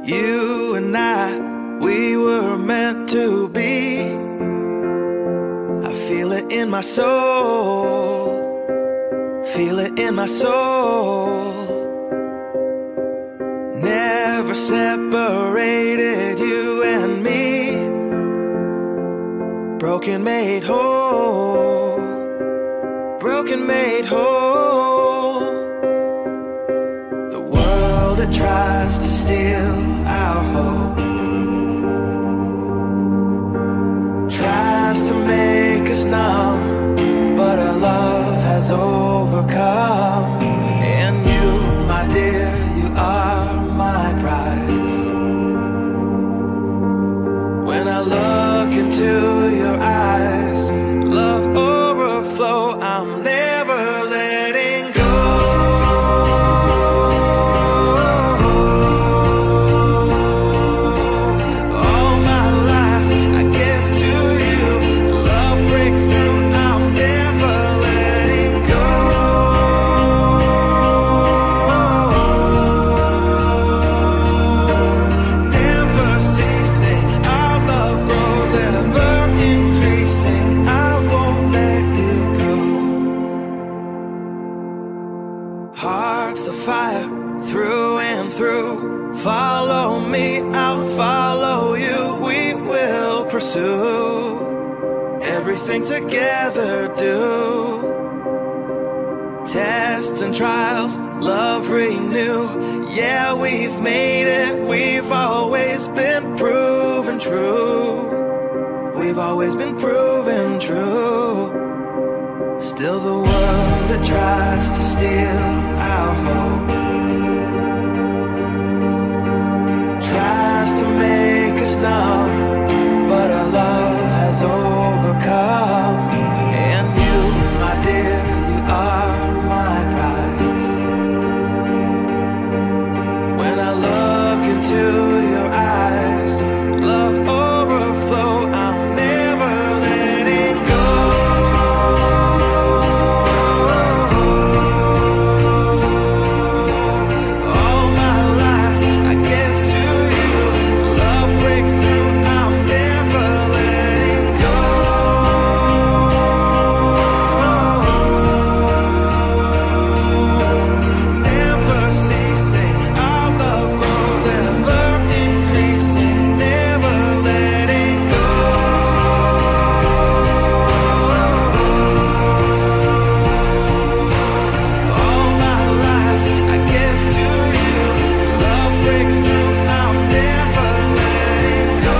Speaker 5: You and I, we were meant to be. I feel it in my soul, feel it in my soul. Never separated, you and me. Broken made whole, broken made whole. The world that tries to steal our hope tries to make us numb, but our love has overcome. And you, my dear, you are my prize. When I look into your eyes, love overflow, I'm never letting go. All my life I give to you, love breakthrough, I'm never letting go. Never ceasing, our love grows ever increasing, I won't let you go. Hearts of fire through and through, follow me, I'll follow you. We will pursue everything together, do tests and trials, love renew. Yeah, we've made it, we've always been proven true. We've always been proven true. Still the world that tries to steal our hope tries to make us numb, but our love has overcome. And you, my dear, you are my prize. When I look into your eyes, love overflow, I'm never letting go. All my life I give to you, love breakthrough, I'm never letting go. Never ceasing, our love grows ever increasing, never letting go. All my life I give to you, love breakthrough, I'm never letting go.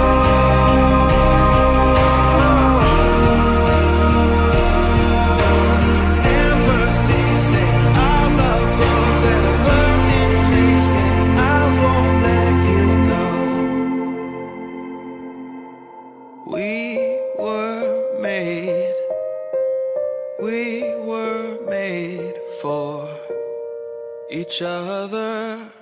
Speaker 5: Never ceasing, our love grows ever increasing, I won't let you go. We were made, we were made for each other.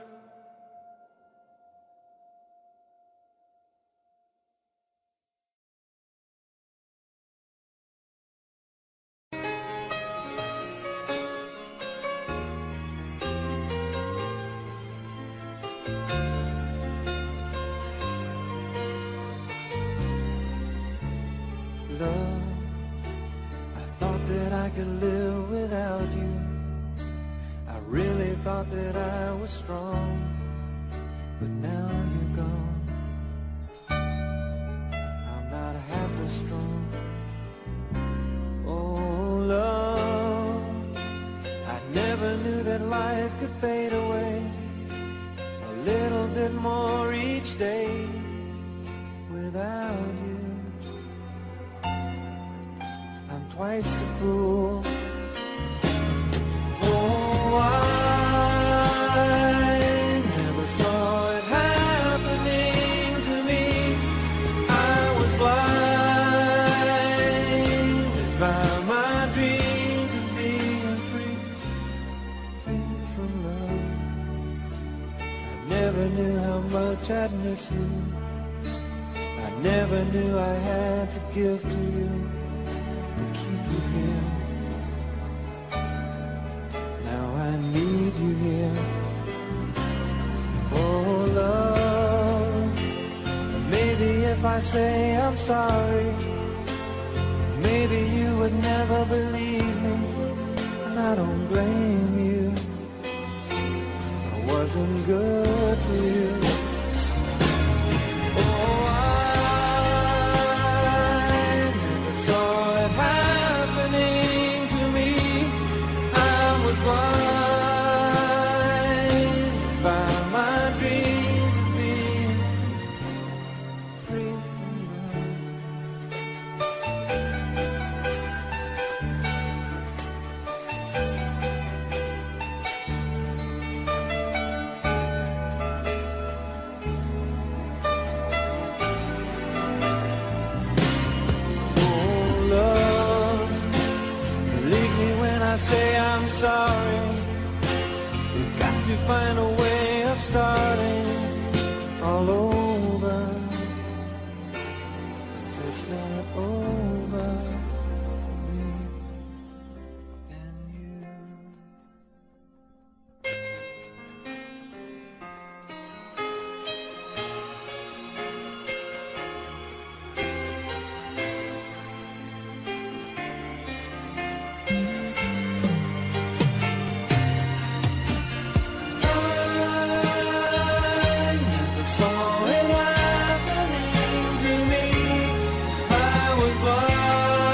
Speaker 2: Love, I thought that I could live without you. I really thought that I was strong, but now you're gone. I'm not half as strong. Oh, love, I never knew that life could fade away a little bit more each day without you. I'm twice a fool. Oh, I never saw it happening to me. I was blinded by my dreams of being free, free from love. I never knew how much I'd miss you. I never knew I had to give to you to keep you here. Now I need you here. Oh, love.
Speaker 5: if I say I'm sorry, maybe you would never believe me, and I don't blame you. I wasn't good to you. Oh, I never saw it happening to me. I was blind by my dreams of being free from love. Oh, love, believe me when I say I'm sorry. You've got to find a way of starting all over. 'Cause it's not over for me and you. I never saw it happening to me. I was blind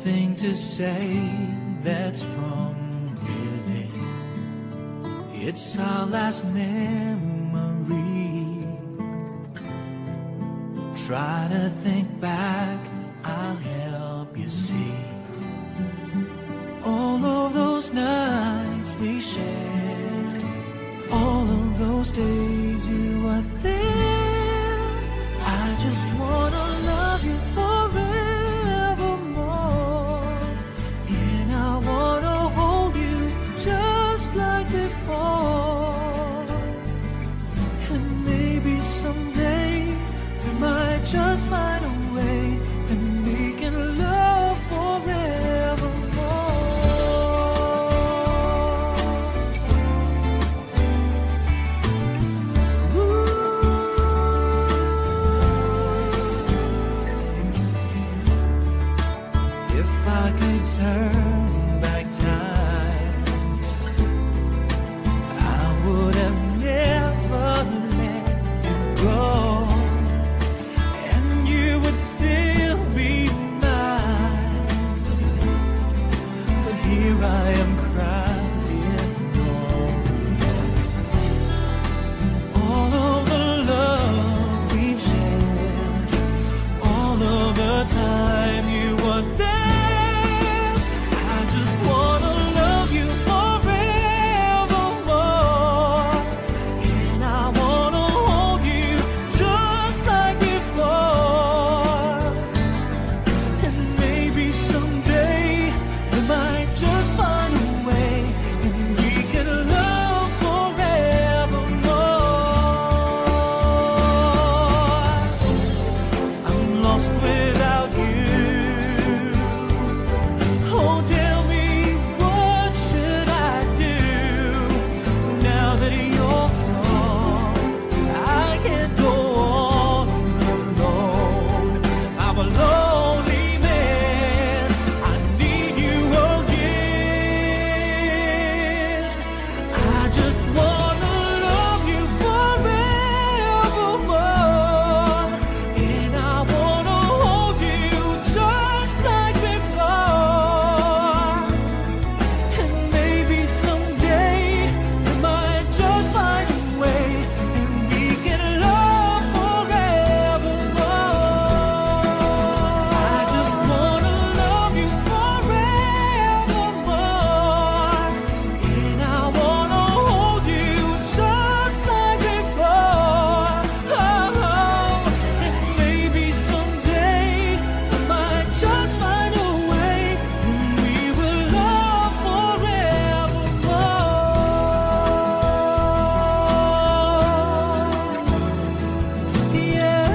Speaker 3: something to say that's from within. It's our last memory. Try to think back, I'll help you see all of those nights we shared, all of those days you were there. I just wanna love you forevermore, and I wanna hold you just like before. And maybe someday we might just find a way, and we can love forevermore. Ooh. If I could turn back time, I would have never let you go, and you would still be mine. But here I am crying all alone. All of the love we've shared, all of the time you were there. I just wanna love you forevermore, and I wanna hold you just like before. And maybe someday we might just find a way, and we can love forevermore. I'm lost without you. Oh, tell me, what should I do now that you're gone? I can't go on alone. I'm a lonely man. I need you again. I just wanna love you forevermore, and I wanna hold you just like before. And maybe someday we might just find a way, and we can love forevermore. I just wanna love you forevermore, and I wanna hold you just like before. Oh, and maybe someday we might just find a way, and we will love forevermore. Yeah.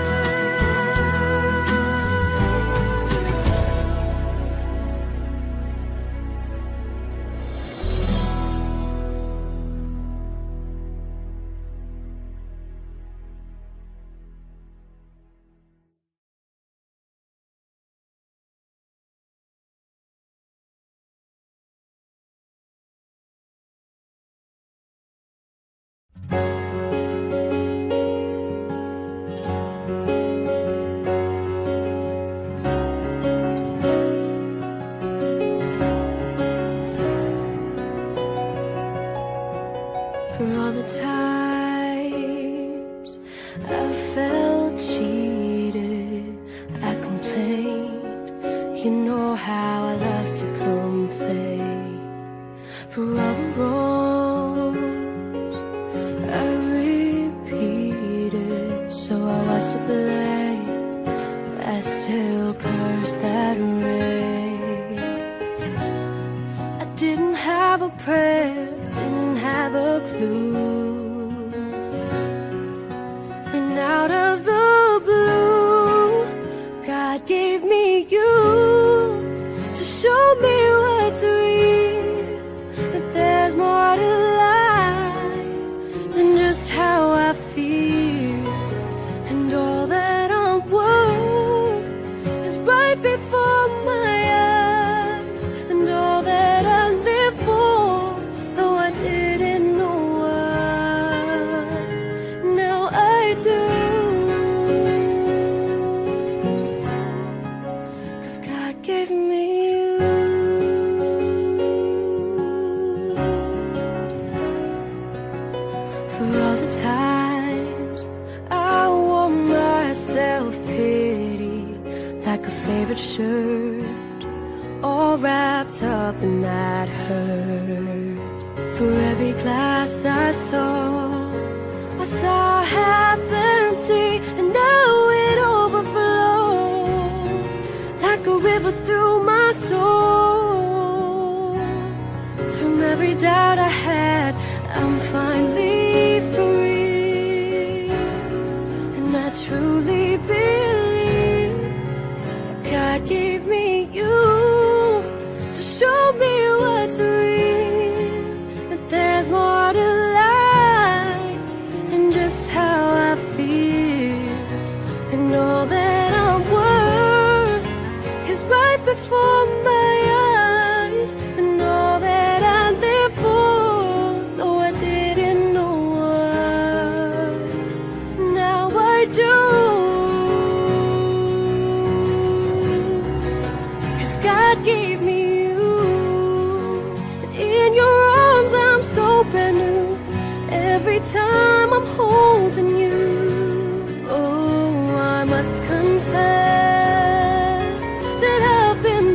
Speaker 4: For all the times I felt cheated, I complained. You know how I love to complain. For all the wrongs I repeated, so I was to blame. I still curse that rain. I didn't have a prayer, didn't have a clue, and out of the For all the times I wore my self-pity like a favorite shirt, all wrapped up in that hurt. For every glass I saw, I saw half empty, and now it overflows like a river through my soul. From every doubt I had, I'm finally free, and I truly believe God gave me you to show me what's real, that there's more to life than just how I feel, and all that I'm worth is right before my eyes, and all that I live for, though I didn't know why, now I do. God gave me you, and in your arms I'm so brand new. Every time I'm holding you, oh, I must confess that I've been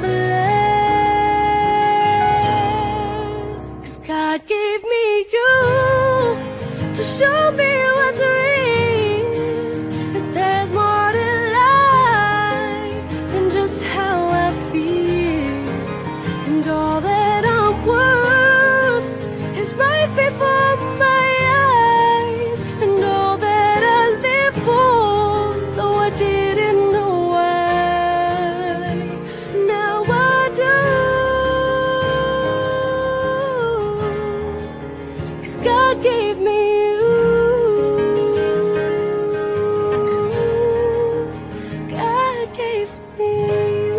Speaker 4: blessed, 'cause God gave me you to show me what's real, that there's more to life than just how I feel, and all that I'm worth is right before my eyes, and all that I live for, though I didn't know why, now I do. 'Cause God gave me you, God gave me you.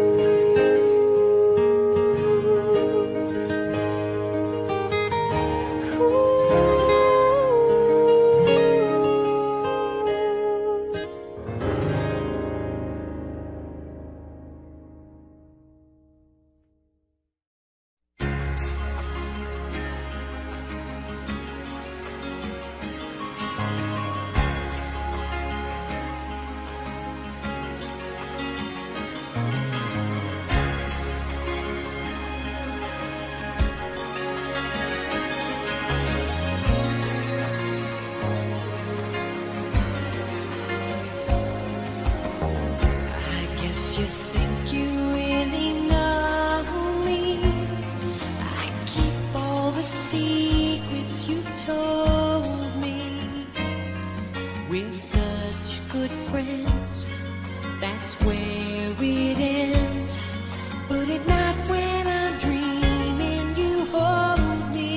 Speaker 6: I guess you think you really know me. I keep all the secrets you told me. We're such good friends, that's where it ends. But at night when I'm dreaming, you hold me.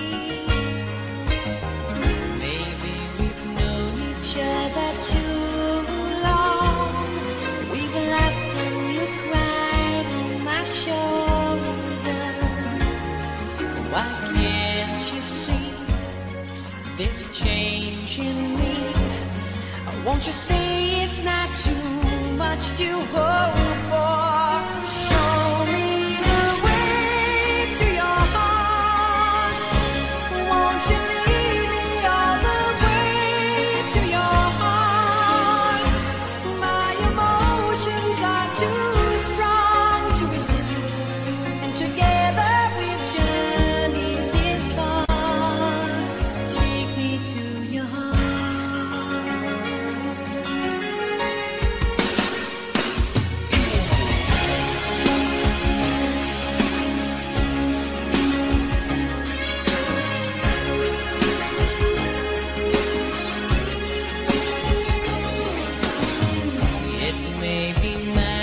Speaker 6: Maybe we've known each other too long. We've laughed and you've cried on my shoulder. Why can't you see this change in me? Won't you say it's not too much to hope for? Show me the way to your heart. Won't you lead me all the way to your heart? My emotions are too strong to resist, and together we've journeyed this far. Take me to your heart. It may be my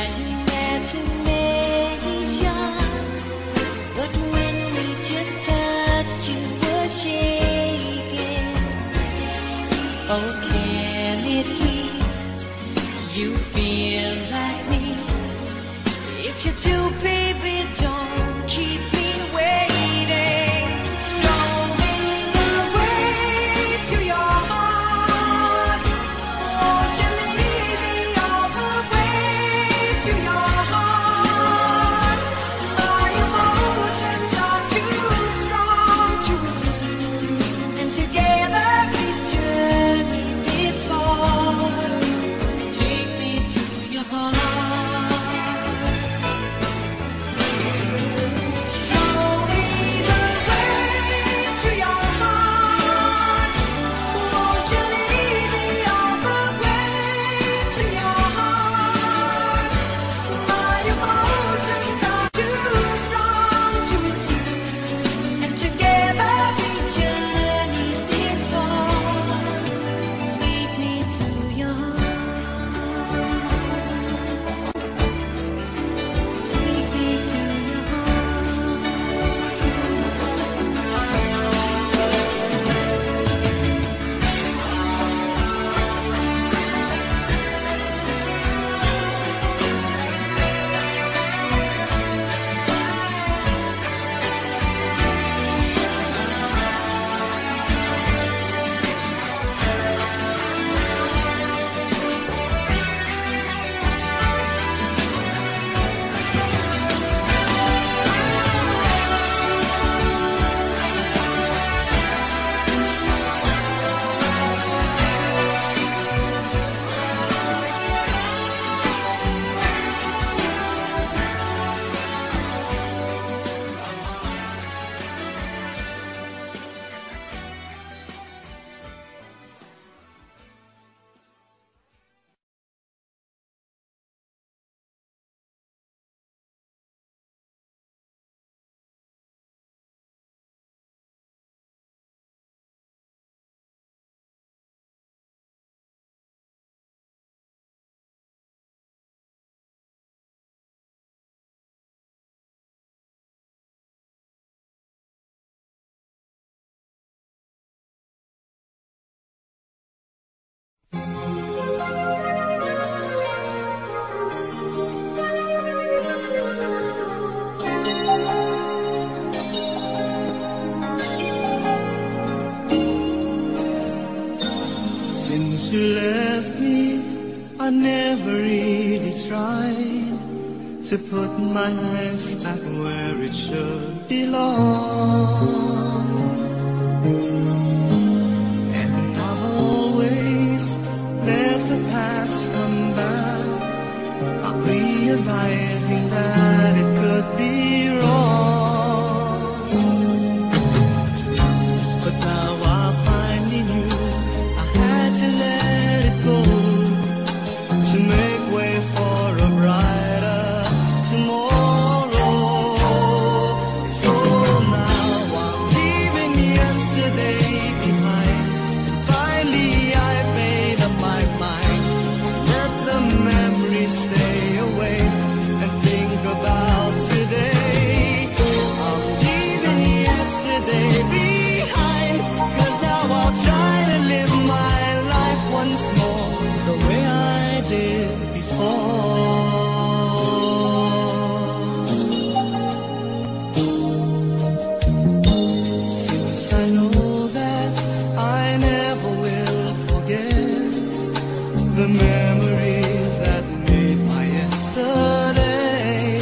Speaker 6: imagination, but when we just touched, you were shaking. Oh, can it be you feel like me? If you do, baby, don't keep me waiting. Show me the way to your heart. Won't you lead me all the way to your heart? My emotions are too strong to resist, and together
Speaker 3: Since you left me, I never really tried to put my life back where it should belong. And I've always let the past come back, not realizing that it could be wrong. But now I finally knew I had to let it go to make way for a brighter tomorrow. So now I'm leaving yesterday behind. Finally I made up my mind to let the memories stay away and think about today. I'm leaving yesterday behind, 'cause now I'll try to live my life once more the way I did before. Since I know that I never will forget the memories that made my yesterday,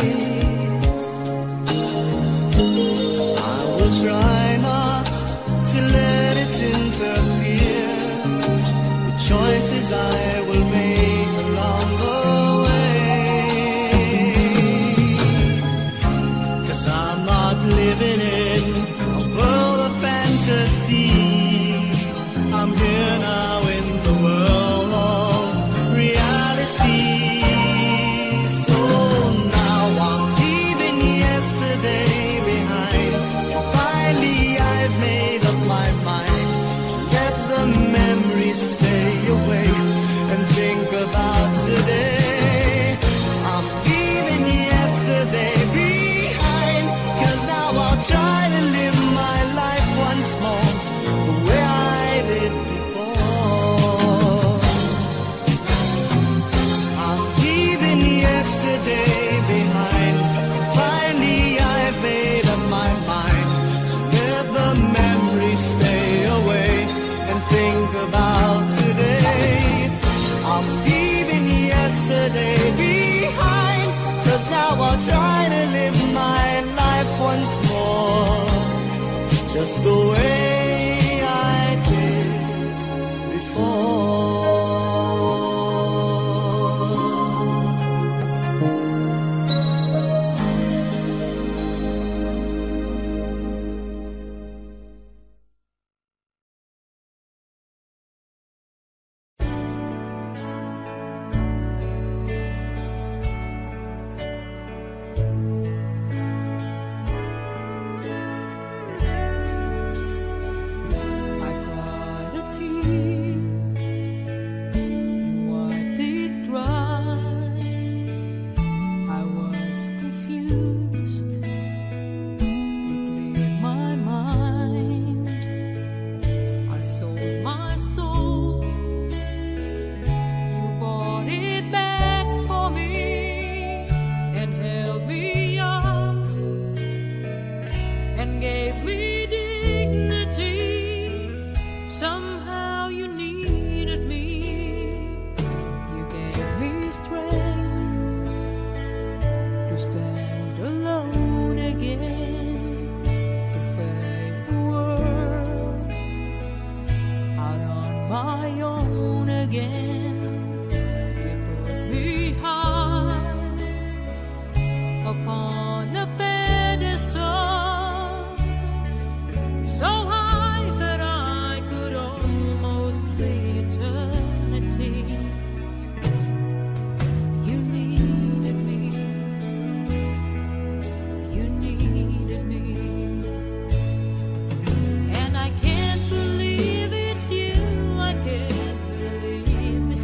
Speaker 3: I will try not to let it interfere with choices I will make along the way. 'Cause I'm not living in a world of fantasies. I'm here now in the world of reality. So now I'm leaving yesterday behind. Finally I've made up my mind to let the memories stay away and think about today. I'm leaving yesterday behind, 'cause now I'll try to live my life once more the way I did before. I'm leaving yesterday behind. Finally I've made up my mind to let the memories stay away and think about today. I'm leaving yesterday behind, 'cause now I'll try to live my life once more just the way I did before.
Speaker 4: I cried a tear, you wiped it dry. I was confused, you cleared my mind. I sold my soul, you bought it back for me and held me up and gave me dignity. Somehow you needed me. You gave me strength to stand alone again, to face the world out on my own again. You put me high upon a pedestal, so high that I could almost see eternity. You needed me, you needed me, and I can't believe it's you, I can't believe it's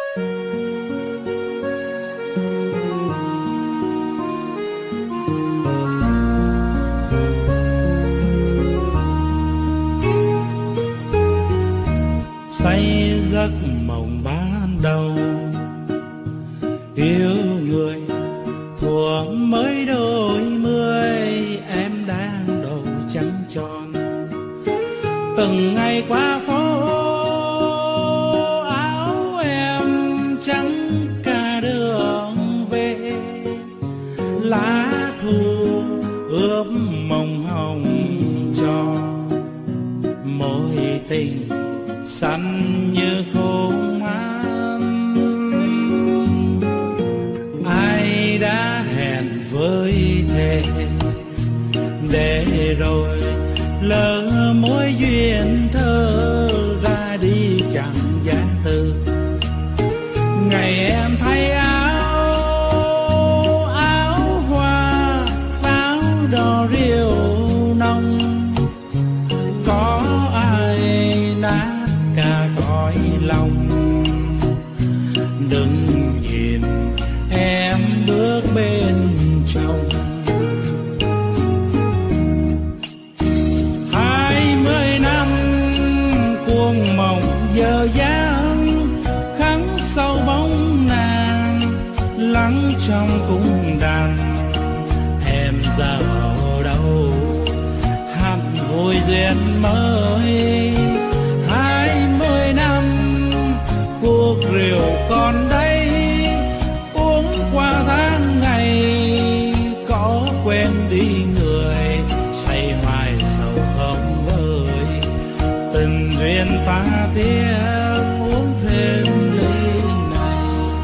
Speaker 7: say giấc mộng ban đầu yêu người thuở mới đôi mươi, em đang đầu trắng tròn từng ngày qua phố áo em trắng cả đường về, lá thu ướp mộng hồng cho mối tình xanh như khô man. Ai đã hẹn với thề để rồi lỡ mối duyên thơ ra đi chẳng giá từ. Ngày em thay áo áo hoa pháo đỏ rượu nồng, có ai nát cả cõi lòng. Đừng nhìn em bước bên trong, hai mươi năm cuồng mộng giờ dáng khắng sau bóng nàng, lắng trong cung đàn. Em giờ ở đâu hẳn vui duyên mới, hai mươi năm cuộc rượu còn đây, uống qua tháng ngày có quên đi người, say hoài sầu không vơi. Tình duyên ta tiếc uống thêm ly này,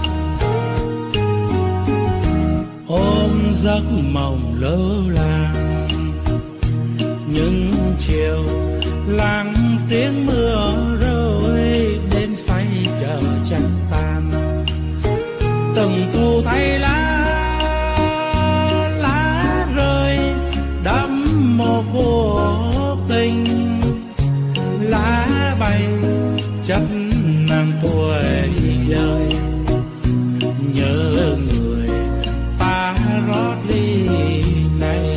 Speaker 7: ôm giấc mộng lỡ làng những chiều lắng tiếng mưa rơi, đêm say chờ trăng tan. Từng thu thay lá lá rơi đẫm mồ cuộc tình, lá bay chất nàng tuổi đời. Nhớ người ta rót ly này,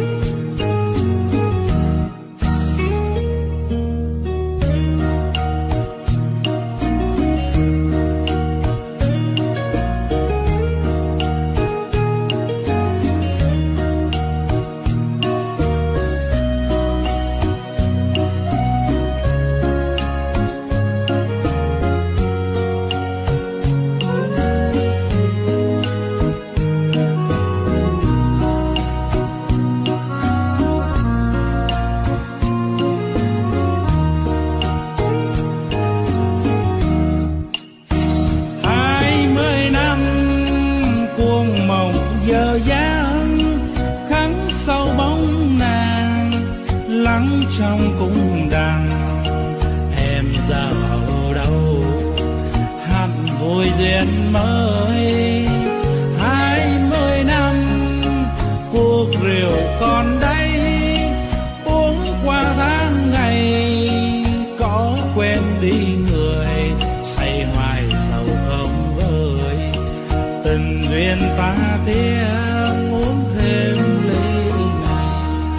Speaker 7: giờ dáng khắng sau bóng nàng, lắng trong cung đàn. Em giờ ở đâu hẳn vui duyên mới, hai mươi năm cuộc rượu còn đây, uống qua tháng ngày có quên đi người, say hoài sầu không vơi. Tình duyên ta tiếng uống thêm ly này,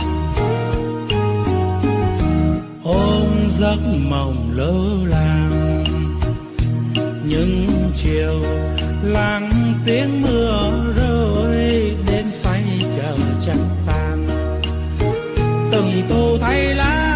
Speaker 7: ôm giấc mộng lỡ làng những chiều lắng tiếng mưa rơi, đêm say chờ trăng tan. Từng thu thay lá